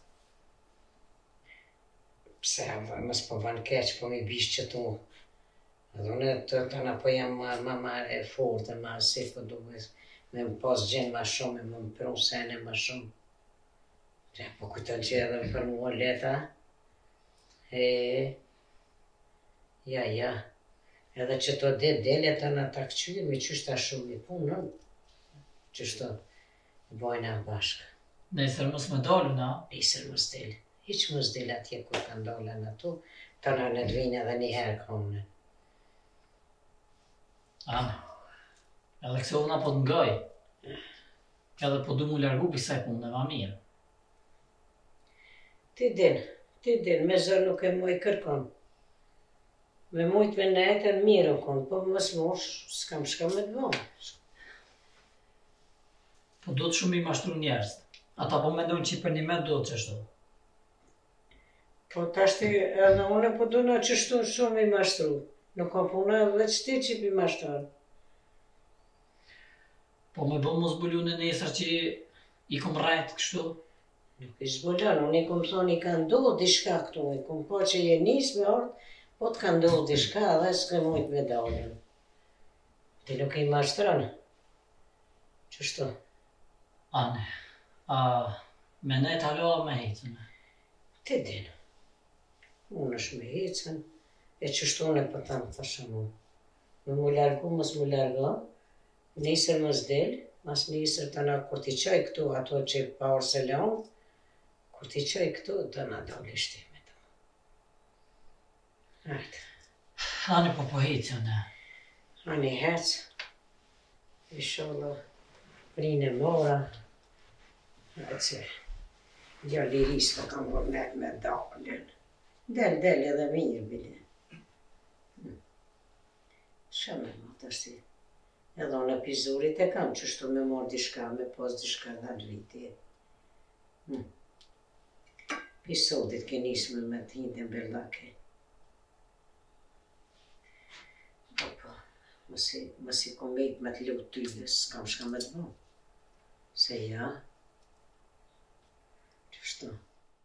Pse, mës po van keq, po mi bish që tu. Edhe unë të të në po jam ma, ma, ma e forte, ma si po duhet. Me më pas gjenë ma shumë, me më pru sene ma shumë. Ja, po kujton që edhe më për mua leta. E, ja, ja. Edhe që të dit dele të në ta këqyri, me qyshta shumë i punën. Qyshto, bojna bashkë. Nesër mos me dalu, na? Nesër mos del. Hiq mos del atje kur kanë dollën atu. Të në në dvinë edhe një herë komune. Anë. Edhe këse una po të ngaj, edhe po du mu largu pisaj punë, ma mirë. Ti din, ti din, me zërë nuk e moj kërkon. Me mujt me netën mirë u konë, po mës mosh, s'kam shka me të vonë. Po do të shumë i mashtru njerëz. Ata po mendojnë që për një met do të qështu. Po tashti edhe une po du në qështu shumë i mashtru. Nuk ka puna dhe që ti që i mashtruar. Po me bo mos buljune nesër që i kom rajt kështu? Nuk i zbulon, unë i kom thonë i ka ndohë dishka këtu, i kom po që je nis me orë, po të ka ndohë dishka dhe s'ke mujt me dollën. Ti nuk i mashtron. Qështu? Ane, a me ne të alo me hecën? Ti din. Unë është me hecën, e qështu unë e për tamë të shumë. Me mu largu, mos mu largo. Nesër mos del, mas nesër të na kur t'i qoj këtu ato që pa orë se leon, kur t'i qoj këtu të na doli shtime të. Hajtë. Ani po po hecën, ne? Ani hecë. Inshallah, rinë e mora. Hajtë se, gja liris po kam vornet me dalën. Del, del edhe mirë, bile. Shëmë më të shti. Edhe unë pizurit e kam qështu me mor dishka, me pos dishka dhe atë viti. Hmm. Pisodit ke nisme me t'hinde në bellake. Opa, mësi kom mejt me t'lut tyve, s'kam shka me t'bo. Se ja. Qështu.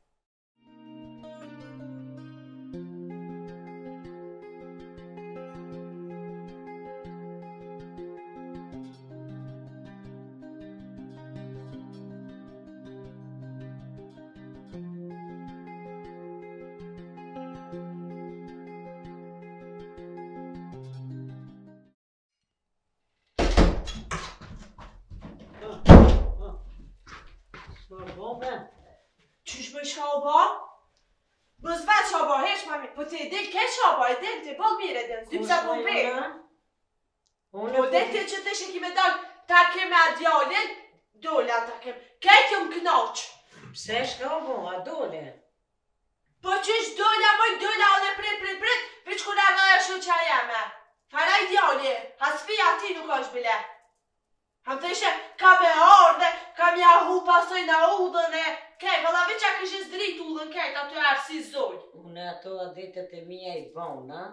Qysh me shaba? Bës vet shaba, heq mami, po ti e del ke shaba, e del ti, bol mire del, zdy pse po pe. Po del ti që të shë kime dal, ta keme a djallin, dole a ta keme, kejt jom knaq. Pse shka bo, a dole? Po qysh dole a moj dole a dhe prit prit prit, veç kur e nga e shu qa jeme. Fara i djalli, hasfia ti nuk është bile. Ham të ishe, ka me ardhe, ka mja hu pasoj na udhën e kej, valla veç a këshis drit udhën kejt, aty arë si zoj. Unë ato ditët e mija i bona,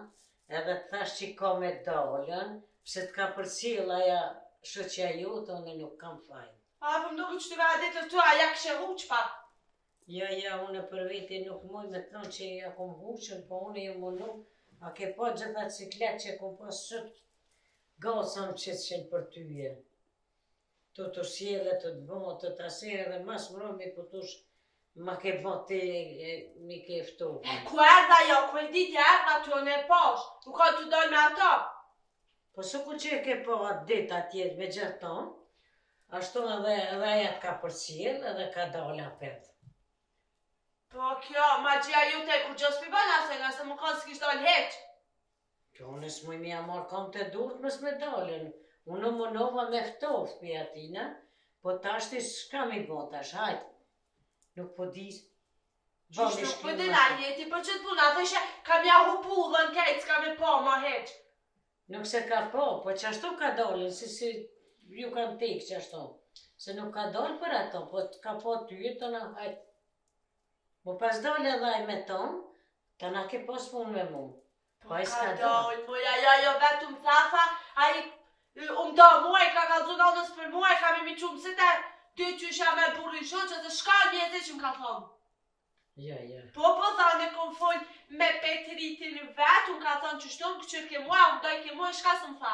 edhe të thash që ka medalën, pse t'ka përcjell aja shoqja jote, unë nuk kam fajin. A, po më duket që të vedit të tu, a ja kështë huq pa? Ja, ja, unë për veti nuk muj me thonë që ja kom huqën, po unë ju mundu, a ke pa gjitha ciklet që kom pas shët gasam që të qenë për tyje. Të të sjele, të të bëmë, të të asere dhe mas më rëmi pëtush ma ke bëti mi ke eftohë. E ku erdha jo, ku e dit e erdha të në e pash, u ka të dojnë me ato. Po së ku që e ke pa atë dit atjet me gjërton, ashtu edhe edhe aja t'ka përcjell edhe ka dalë apet. Po kjo, ma gjia jute kur gjës për bëna se nga se më kanë s'kisht dalë heq. Kjo unë s'muj mi amar kam të durt mës me dalën. Unë më nova me ftoft për atina, po tashti s'ka mi bon tash, hajtë. Nuk po di. Qështë nuk po di na jeti, për që t'puna, thëshe kam ja hupu dhe në kejtë, s'ka me pa ma heq. Nuk se ka po, po qashtu ka dalën, si si ju kam tek qashtu. Se nuk ka dalë për ato, po ka po ty, të na hajtë. Po pas dalë edhe aj me tonë, të na ke pas pun me mu. Po ka dalë, muja, ja jo vetë më thafa, a i umë do muaj, ka ka dzuna nësë për muaj, ka me mi qumë se te ty që isha me burin shoqë, dhe shka njëte që më ka thonë. Ja, ja. Po, po, thane, kom folë me Petritin vetë, unë ka thonë që shtonë këqër ke muaj, unë doj ke muaj, shka së më tha?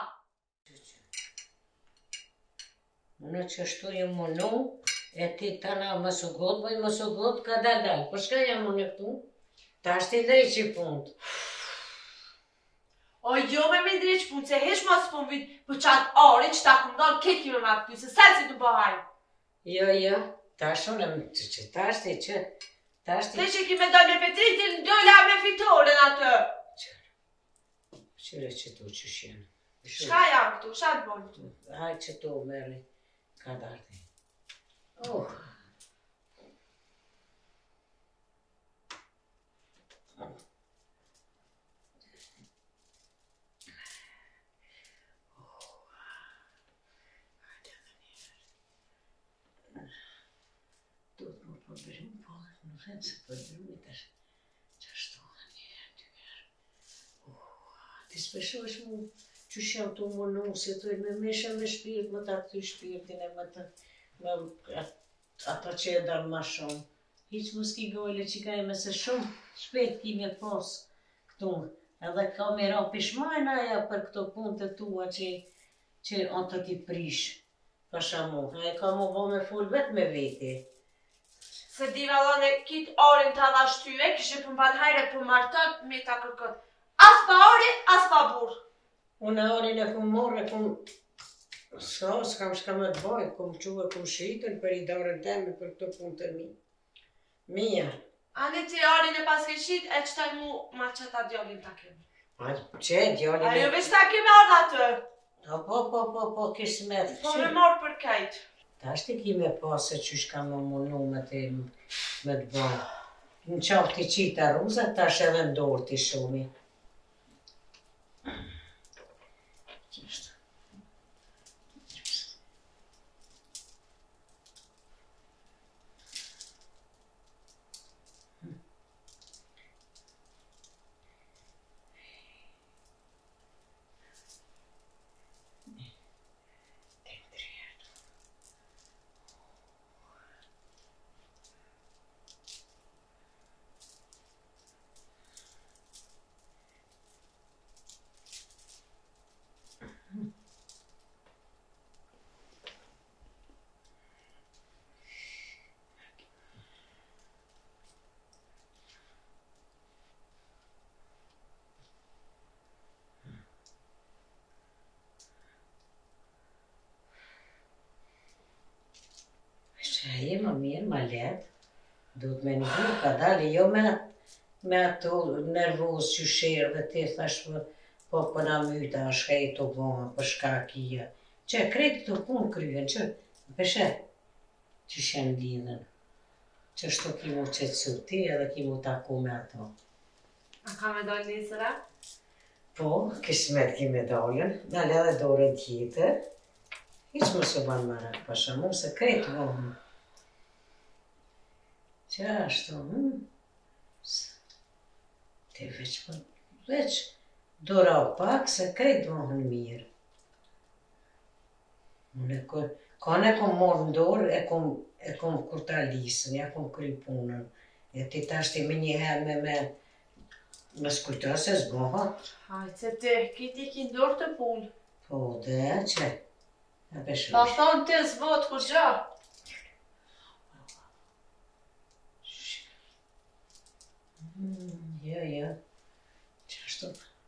Unë që shtu ju munu, e ti tana më së gotë, bëj më së gotë, ka dal dal. Po shka jam unë këtu? Ta është i drejt që i punët. O, jo me me drejt që punë, se hesh ma së punë vitë, po qatë are që ta këmë donë, ketë kime ma këty, se sen si të bëhaj. Jo, jo, ta është unë, që që ta është i që, ta është i... Te që kime dojnë me Petritin, dojla me fitoren atë. Qëre që tu që shenë. Shka jam këtu, shka të bëjnë? Haj që tu, meri, ka darti. Oh. Sen se përdrumi tash, qashtu dhe njërë, dyherë. Ti s'peshosh mu që shem të munu, se të me meshe me shpirt, më ta këty shpirtin e më të, me ato që e darë ma shumë. Hiq mu s'ki gojle që ka e me se shumë shpet kime pas këtu. Edhe ka me ra pishmajnë aja për këto punë të tua që, që anë të ti prish. Pasha mu, e ka mu bo me full vet me veti. Se di valon e kitë orin të adha shtyje, kishë për mban hajre për martot, me ta kërkot. As pa ori, as pa burë. Unë orin e kum morë, e kum... Ska, s'kam shka me të bajt, kum quë, kum shritën për i darën teme për këto punë të mi. Mija. Ani ti orin e pas ke shit, e qëtaj mu ma që ta djallin ta kemi. A që djallin e... A ju veç ta kemi ardha të? Po, po, po, po, po, kish me të Po që... me morë për kajtë. Ta është i kime pasë që shka më munu me të me të bërë. Në qafë t'i qita ruzat, ta është edhe ndorë t'i shumë. Qështë? Shë e më mirë, më letë, duhet me një burë ka dalë, jo me, me ato nervoz që shërë dhe ti thash po përna myta, shka i të bëma, për shka kia. Që krejtë të punë kryen, që peshe, që shenë dinën, që shto ki mu qëtësu ti edhe ki mu taku me ato. A ka me dojnë njësëra? Po, kismet ki me dojnë, dalë edhe dorën tjetër, hiq më së banë marak, pasha mu se krejtë vohën. Që ashtu, hm? Te veç, veç, Dora pak se krejt vohën mirë. Unë e kur, kanë e kom morë në dorë, e kom, e kom kur ta lisën, ja kom kry punën. E ti tashti me njëherë me me, me s'kujta se s'bohat. Hajtë ti, kiti ki ndorë të punë. Po, dhe që, e beshosh. Ta thonë ti s'bot kur gja. Mm, ja, ja, qashtu.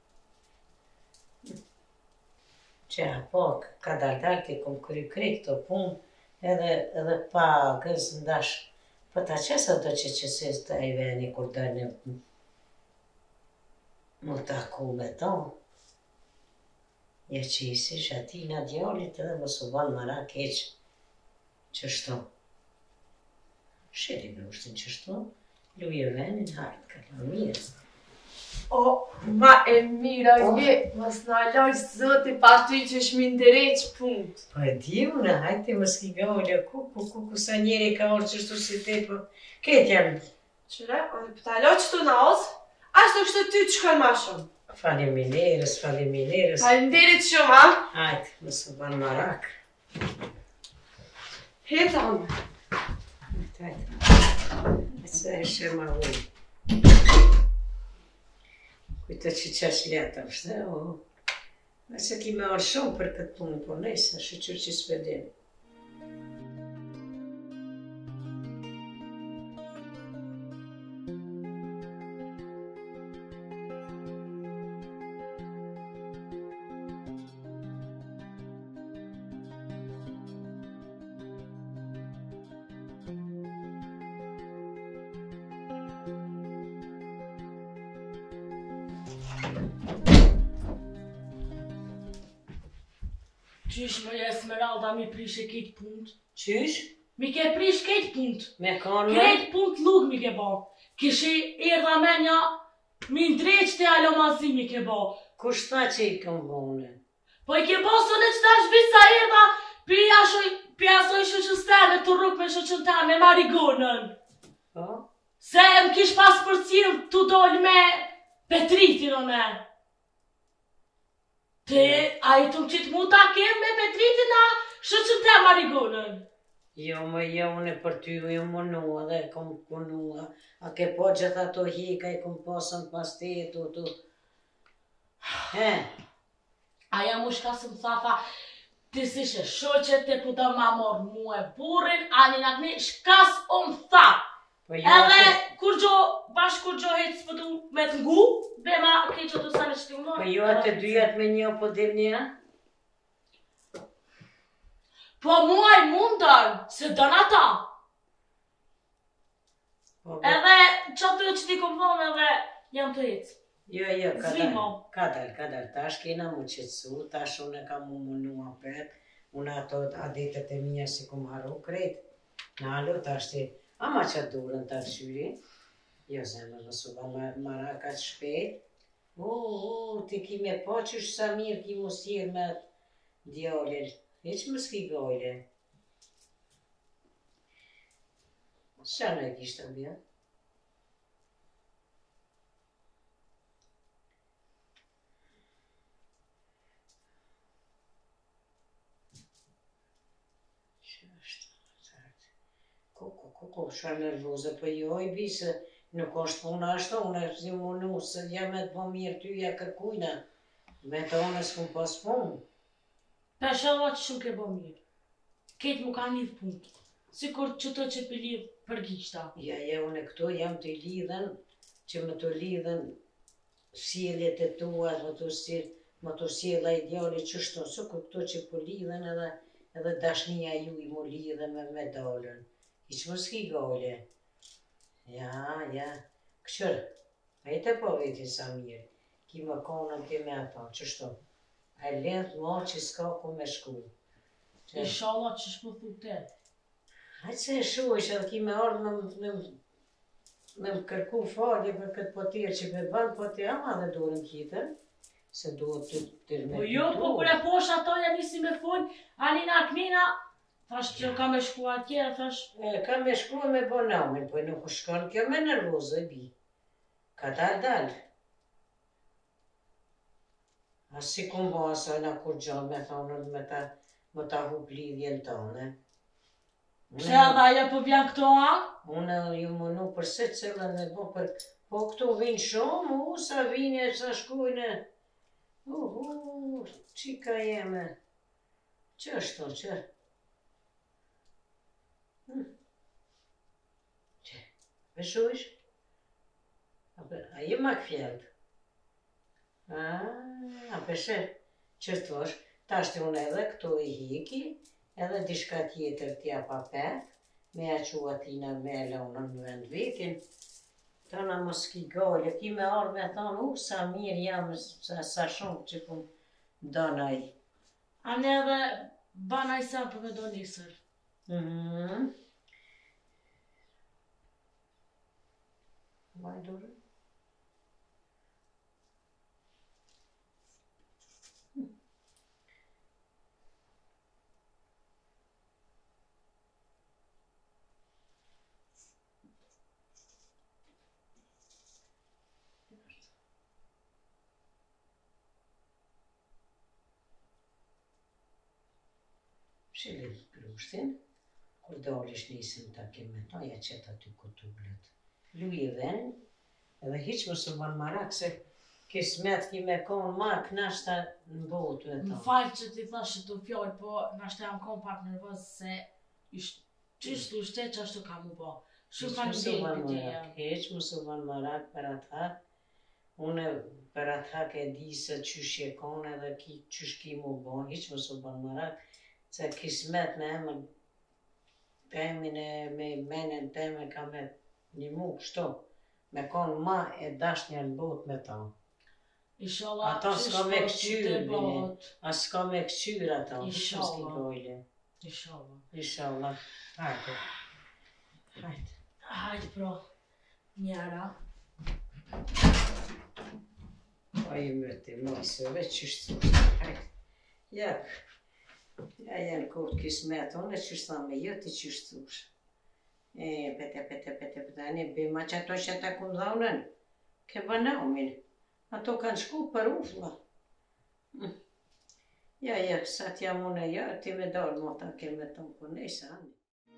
Që, po, ka dal dal ti kom kry kry këto punë, edhe, edhe pagës ndash. Po ta qesa do që qësis të i veni kur dalë më taku me tonë. Ja qesish atina djallit edhe mos u ban mara keq. Qështu. Shiri me ushtin qështu. Luje venin hartë ka la mirë. O, ma e mira je, mas në alaj zëti pa ty që shmi ndëreq punët. Po e di unë, hajti më s'ki gale, ku, ku, ku, ku sa njeri ka orë qështu si te, po, ketë janë. Qëre, o në pëta lo qëtu në ozë, ashtë kështë ty që kanë ma shumë. Faleminderes, faleminderes. Faleminderit shumë, ha? Hajtë, më së ban marak. Heta unë. Hajtë, hajtë. Hajtë se e shërma ujë. Kujtë që qash leta është, o. Nëse ki me orë shumë për këtë punë, po nëjse, shëqër që s'pedim. Qysh më Esmeralda mi prish e kejt punt? Qysh? Mi ke prish kejt punt. Me kanë me? Kejt punt luk mi ke ba. Kishi erdha me nja, mi ndreq të alomazi mi ke ba. Kush tha që i këm vone? Po i ke ba së në qëta shvisa erdha, pi asoj shëqës teme të rrug me shëqën teme, me marigonën. Po? Se më kish pas përcirë të dollë me Petritin o ne. Te, a i të më qitë mu ta kemë me Petritin a shëqën te marigonën. Jo, më jo, unë e për ty, jo më nua dhe kom punua. A ke po gjitha ato hika i kom pasën pas te e tu, tu. He? Aja mu shka së më thafa, ti si shë shoqet te ku da ma morë mu e burin, ani në këni shkas o më tha. Po jo, Edhe atë- kur gjo, bashkë kur gjo hejtë së pëtu me të ngu, be ma ke që të sane që ti më Po jo atë dyjat me një po del një? Po muaj mundën, se dënë ata. Po, po. Edhe që atë që ti kom thonë edhe jam të jetë. Jo, jo, ka Zrimo. dal, ka dal, ka dal. Tash kena mu qetsu, tash unë e kam mu munua pet. Unë ato adetet e mija si kom haru krejt. Nalo tash ti, ama që durën të arshyri. Jo, zemë, më suba mara ka të shpejt. U, u, ti ki me po qysh sa mirë ki mu sirë me djallin. Heq më s'ki gajle. Qa në e kishtë të bja? Ko, ko, ko, ko, qa nervoze, po jo i bisë, nuk është puna ashtu, unë e si munu, se jam e të po mirë ty ja kërkujna, me të unë e s'kum pas punë. Peshala që shumë ke bo mirë. Ketë mu ka lidh punë. Sikur që të që për lidh për gjishta. Ja, ja, unë e këto jam të lidhen, që më të lidhen sjelljet e tua, më të sjell, më të sjella ideale qështu, so këto që po lidhen edhe, edhe dashnia ju i mu lidhe me medalën. Iq më s'ki gale. Ja, ja, këshër, a i të po vetin sa mirë, ki më konën ti me ata, qështu. A i lendë ma që s'ka ku me shku. Që- Inshallah që shmë thu te. Hajtë se e shu është edhe ki me ardhë me, me, me më kërku falje për këtë potirë që me banë, po të ama dhe dorën kitër, se duhet të të me Po jo, po kur e posh ato ja nisi me fol, Alina Akmina, thash që ka me shku atje, thash, E, ka me shku e me bonamin, po nuk shkon kjo me nervozë e bi. Ka dal dal. A si kom bo asajna kur gjallë me thonë me ta, me ta hup lidhjen tëne. Pse edhe ajo po vjen këto a? Unë ju mënu për se cilën e bo për... Po këtu vinë shumë, u sa vinë sa shkujnë. Uh, uh, qika jeme. Që është to, që? Hm. Që? Veshujsh? A je mak fjellë? A, a peshe, që të vosh, tashti unë edhe këtu i hiki, edhe dishka tjetër t'ja pa pet, me a qua tina me elonën në vend vitin. Tëna më s'ki gale, ki me arë me thonë, u, sa mirë jam, sa, sa shumë që kum donaj. Anë edhe banaj sa për me do nisër. Mhm. Vaj dorë? Shile grushtin, kur dolish nisin ta keme toja qëta ty kutullet. Luje ven, edhe hiq më së ban marak se kismet ki me konë ma knashta në botu e Më ta. falë që ti thashë të fjallë, po nashtë jam kom pak nervoz se qështë u shte që ashtu ka mu bo. Shumë fa në bjerë për tjeja. Hiq më së ban marak për atë, une për atë ke di se qysh je konë edhe ki qysh ki mu bon, hiq më së ban marak, se kismet me emën, temin e me menen teme ka me një mu kështu, me konë ma e dashnja në bot me ta. Inshallah, Ata s'ka me këqyrë, bine, bot. a s'ka me këqyrë ata, Inshallah. s'ki gojle. Inshallah. Inshallah, hajde, hajde. Hajde pro, njera. A i mëti, mëse, veç qështë, hajde. Ja, ja janë kohët kismet, unë që shtë thamë, jo ti që shtë thush. E, pete, pete, pete, pete, ane bima që ato që ta ku dhonën, ke banaumin, ato kanë shku për ufla. Mm. Ja, ja, sa t'jam unë, ja, ti me dorë, mo ta ke me tonë, po nejse, ane.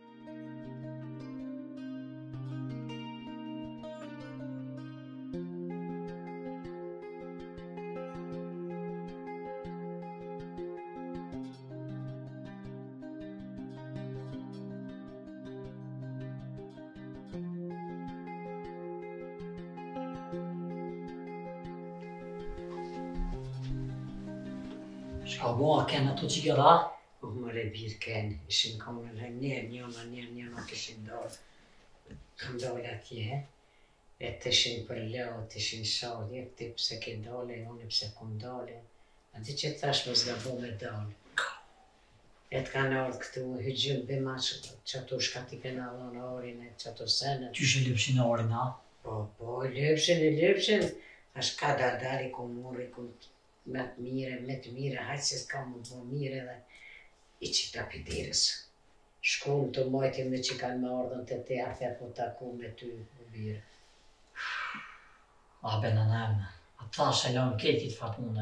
Shka boa kena të që gjera? Po mëre birë kënë, ishin konën e njerë, njëna, njerë, njëna këshin dorë. Kam dole atje, e të ishin për leo, të ishin shodje, ti pse ke dole, unë pse kom dole. A di që thash me zgabo me dole. E të kanë ardhë këtu, hygjën bima që ato shka ti kena dhonë orin e që ato senet. Qyshe lëpshin orin, a? Po, po, lëpshin e lëpshin, ash ka dardari ku muri, ku me të mire, me të mire, hajtë se s'ka më po mire dhe i që ta pidirës. Shkumë të mojtim dhe që kanë me ardhën të te atje po taku me ty u birë. A be në nëmë, a ta shalon këtë të fatmune.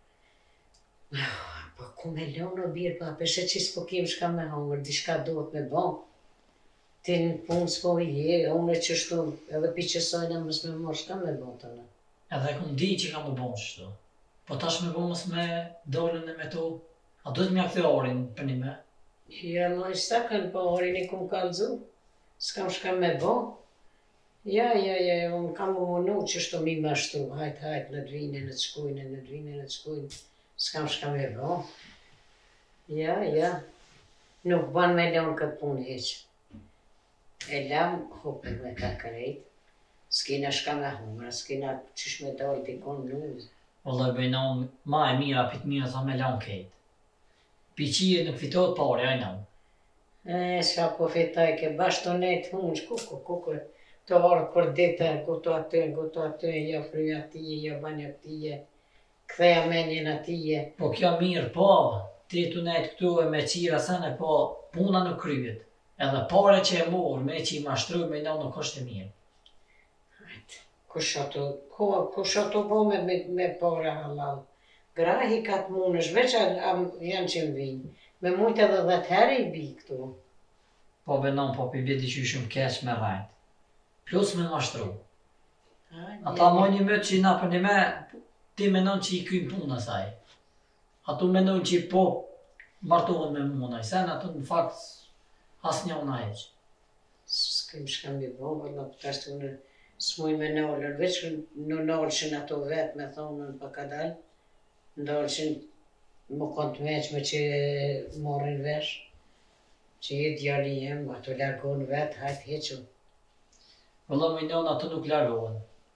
Po ku me lonë o birë, pa peshe që s'po kem shka me hongër, di shka do të me bon. Ti në punë s'po i je, unë e që shtu edhe pi qësojnë mës me mor shka me bon të në. Edhe ku di që ka më bon shtu. Po tash me bomës me dollën e me tu, a duhet mja këthe orin për një me? Ja, ma i stakën, po orin i kum kalzu, s'kam shka me bo. Ja, ja, ja, unë kam u mënu që shto mi ma shtu, hajt, hajt, në të vine, në të shkujnë, në të vine, në të shkujnë, s'kam shka me bo. Ja, ja, nuk ban me lonë këtë punë heq. E lam, hupën me ka krejt, s'kina shka me humra, s'kina qysh me dollë t'i konë nuzë. Vëllë bëjnon ma e mira për të mira sa me lanë këtë. Piqie nuk fitohet pare, a i nëmë. E, s'ka po fitaj, ke bashtonet hunç, kuku, kuku, të ardhë për dite, kuto aty, kuto aty, ja fryja tije, ja banja tije, ktheja menjen atije. Po kjo mirë, po, ti të nejtë këtu e me qira sene, po puna nuk kryet. Edhe pare që e morë, me që i mashtru, me në nuk është e mirë. Kush ato, kush ato po me, me, me pare halal, Grahi ka të munësh, veç a, a janë që më vinë. Me mujtë edhe dhe të herë i bi këtu. Po benon, po për viti që shumë keq me rajt. Plus me mashtru. Ata moj një mëtë që na për një me, ti menon që i kynë puna saj. Ato menon që po martohen me munaj, sen ato në fakt as një una heq. S'kem shkam i vogël, në përtashtë unë s'muj me nëllën, veç në nëllëshin ato vetë me thonën për ka dalë, ndëllëshin më konë të meq me që morin vesh, që i djali jem, ato largohen vetë, hajtë hequ. Vëllë me njën ato nuk largohen.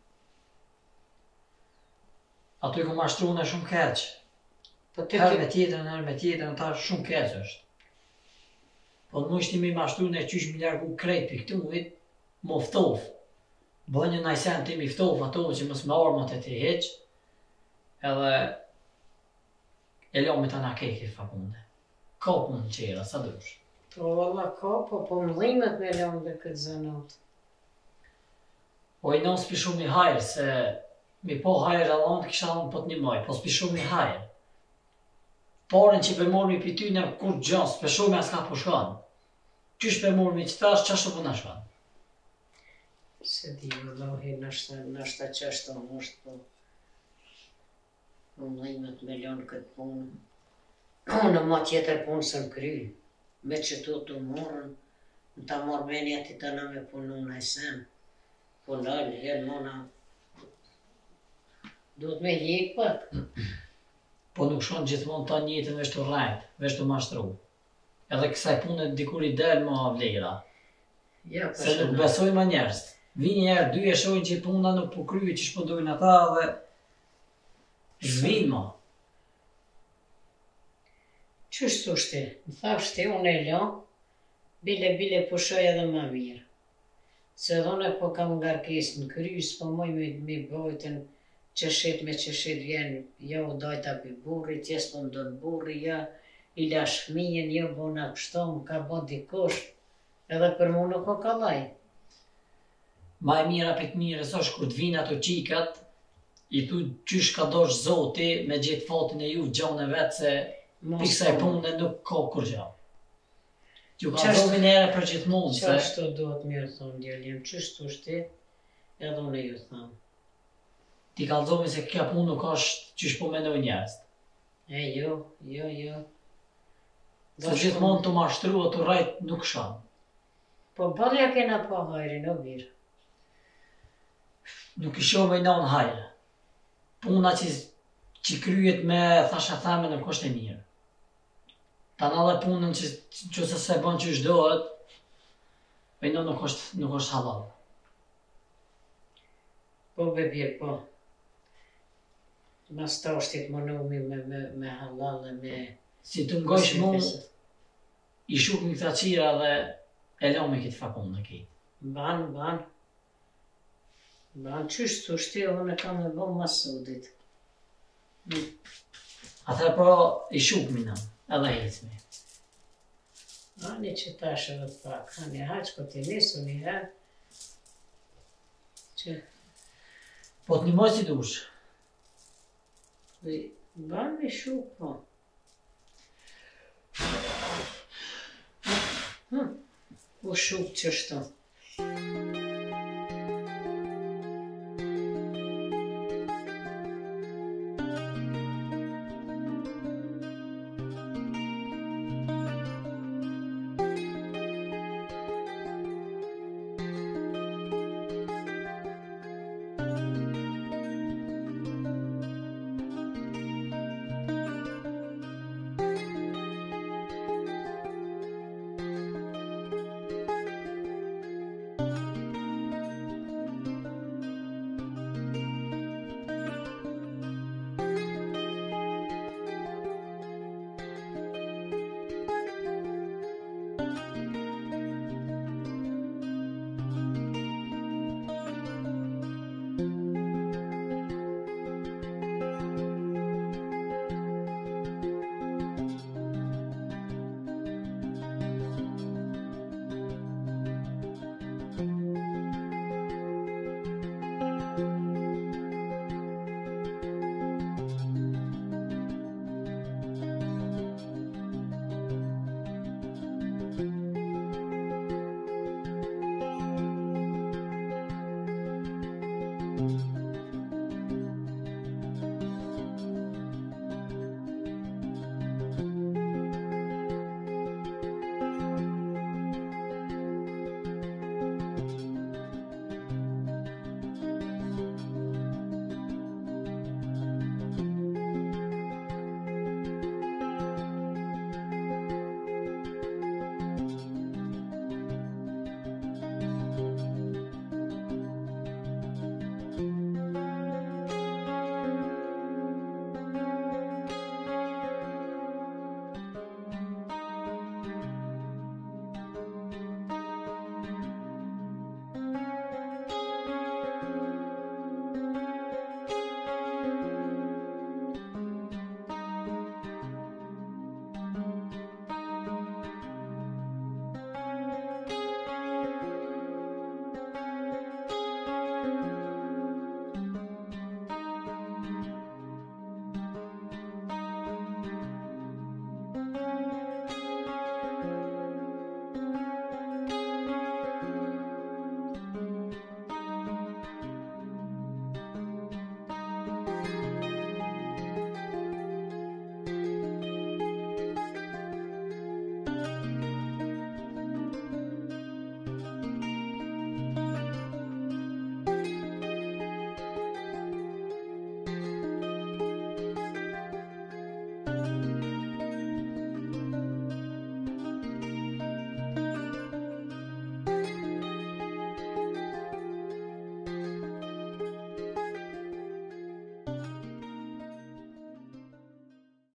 Ato i ku mashtru në shumë keq. Herë me tjetërën, herë me tjetërën, ta shumë keq është. Po në mështë mi mashtru në qysh mi largu krejt për këtu ujt, më ftof. Bë një najsen ti mi ftof ato që mës me armat e ti heq, edhe e lo me ta na kejt i fapunde. Ka punë qera, sa dush. Po valla ka, po po mëdhimet me lo dhe këtë zanat. Po i non s'pi shumë i hajrë, se mi po hajrë Allah të kisha unë po të një maj, po s'pi shumë i hajrë. Paren që për mormi për ty në kur gjënë, s'pe shumë e s'ka po shkanë. Qysh për mormi që tash, qashtë po në shkanë? Se di, vëllohi, nështë që është të mështë, po mëdhimet me lo në këtë punë. Unë ma tjetër punë së në kry, me që tu të morën, në ta morë menja ti të në me punu në esen. Po lallë, jelë mona, duhet me hjekë pak. Po nuk shkon gjithmonë ta njëtën veç të rajt, veç të mashtru. Edhe kësaj punë dikur i del ma vlera. Ja, se nuk besoj ma njerës. Vini njerë, dy e shojnë që puna nuk po kryvi që shpëndojnë ata dhe zvinë ma. Qështë të shti? Më thafsh ti, unë e lo, bile bile po shoj edhe ma mirë. Se dhone po kam ngarkes në krys, po moj me, me bojtën qëshet me qëshet vjen, jo dojta për burri, tjes po ndon burri, ja i lash fmijen, jo bona kështom, ka bo dikosh, edhe për mu nuk o kalaj. Ma e mira për të mirës është kur të vinë ato qikat, i thu qysh ka dosh zoti me gjithë fatin e ju gjone vetë se piksa e punë nuk ka kur gjao. Që ka domi nere për gjithë mund se... Qashtu duhet mirë thonë djeljem, qështu shti, edhe unë ju thamë. Ti kalzomi se kja punë nuk është qysh po menoj njerës. E jo, jo, jo. Se gjithmonë të mashtru o të rajt nuk shanë. Po balja kena pa hajrin, o mirë. Nuk i shoh me non hajrë. Puna që, që kryet me thasha thame nuk është e mirë. Ta në dhe punën që, që se se bën që është dohet, me non nuk është, nuk është halal. Po bebje, po. Mas ta është të mënumi me, me, me halal dhe me... Si të ngojsh mu, i shuk një këta qira dhe e lo me këtë fakun në këtë. Ban, ban. Ban, qështë të shti, unë e kam e bo masudit. Atër pro, i shuk mi në, edhe hecmi. Ani që tash edhe të pak, ani haqë po t'i nisu një herë. Që... Po të një moj si dush. Ban me shuk, po. Hm, u shuk që shto.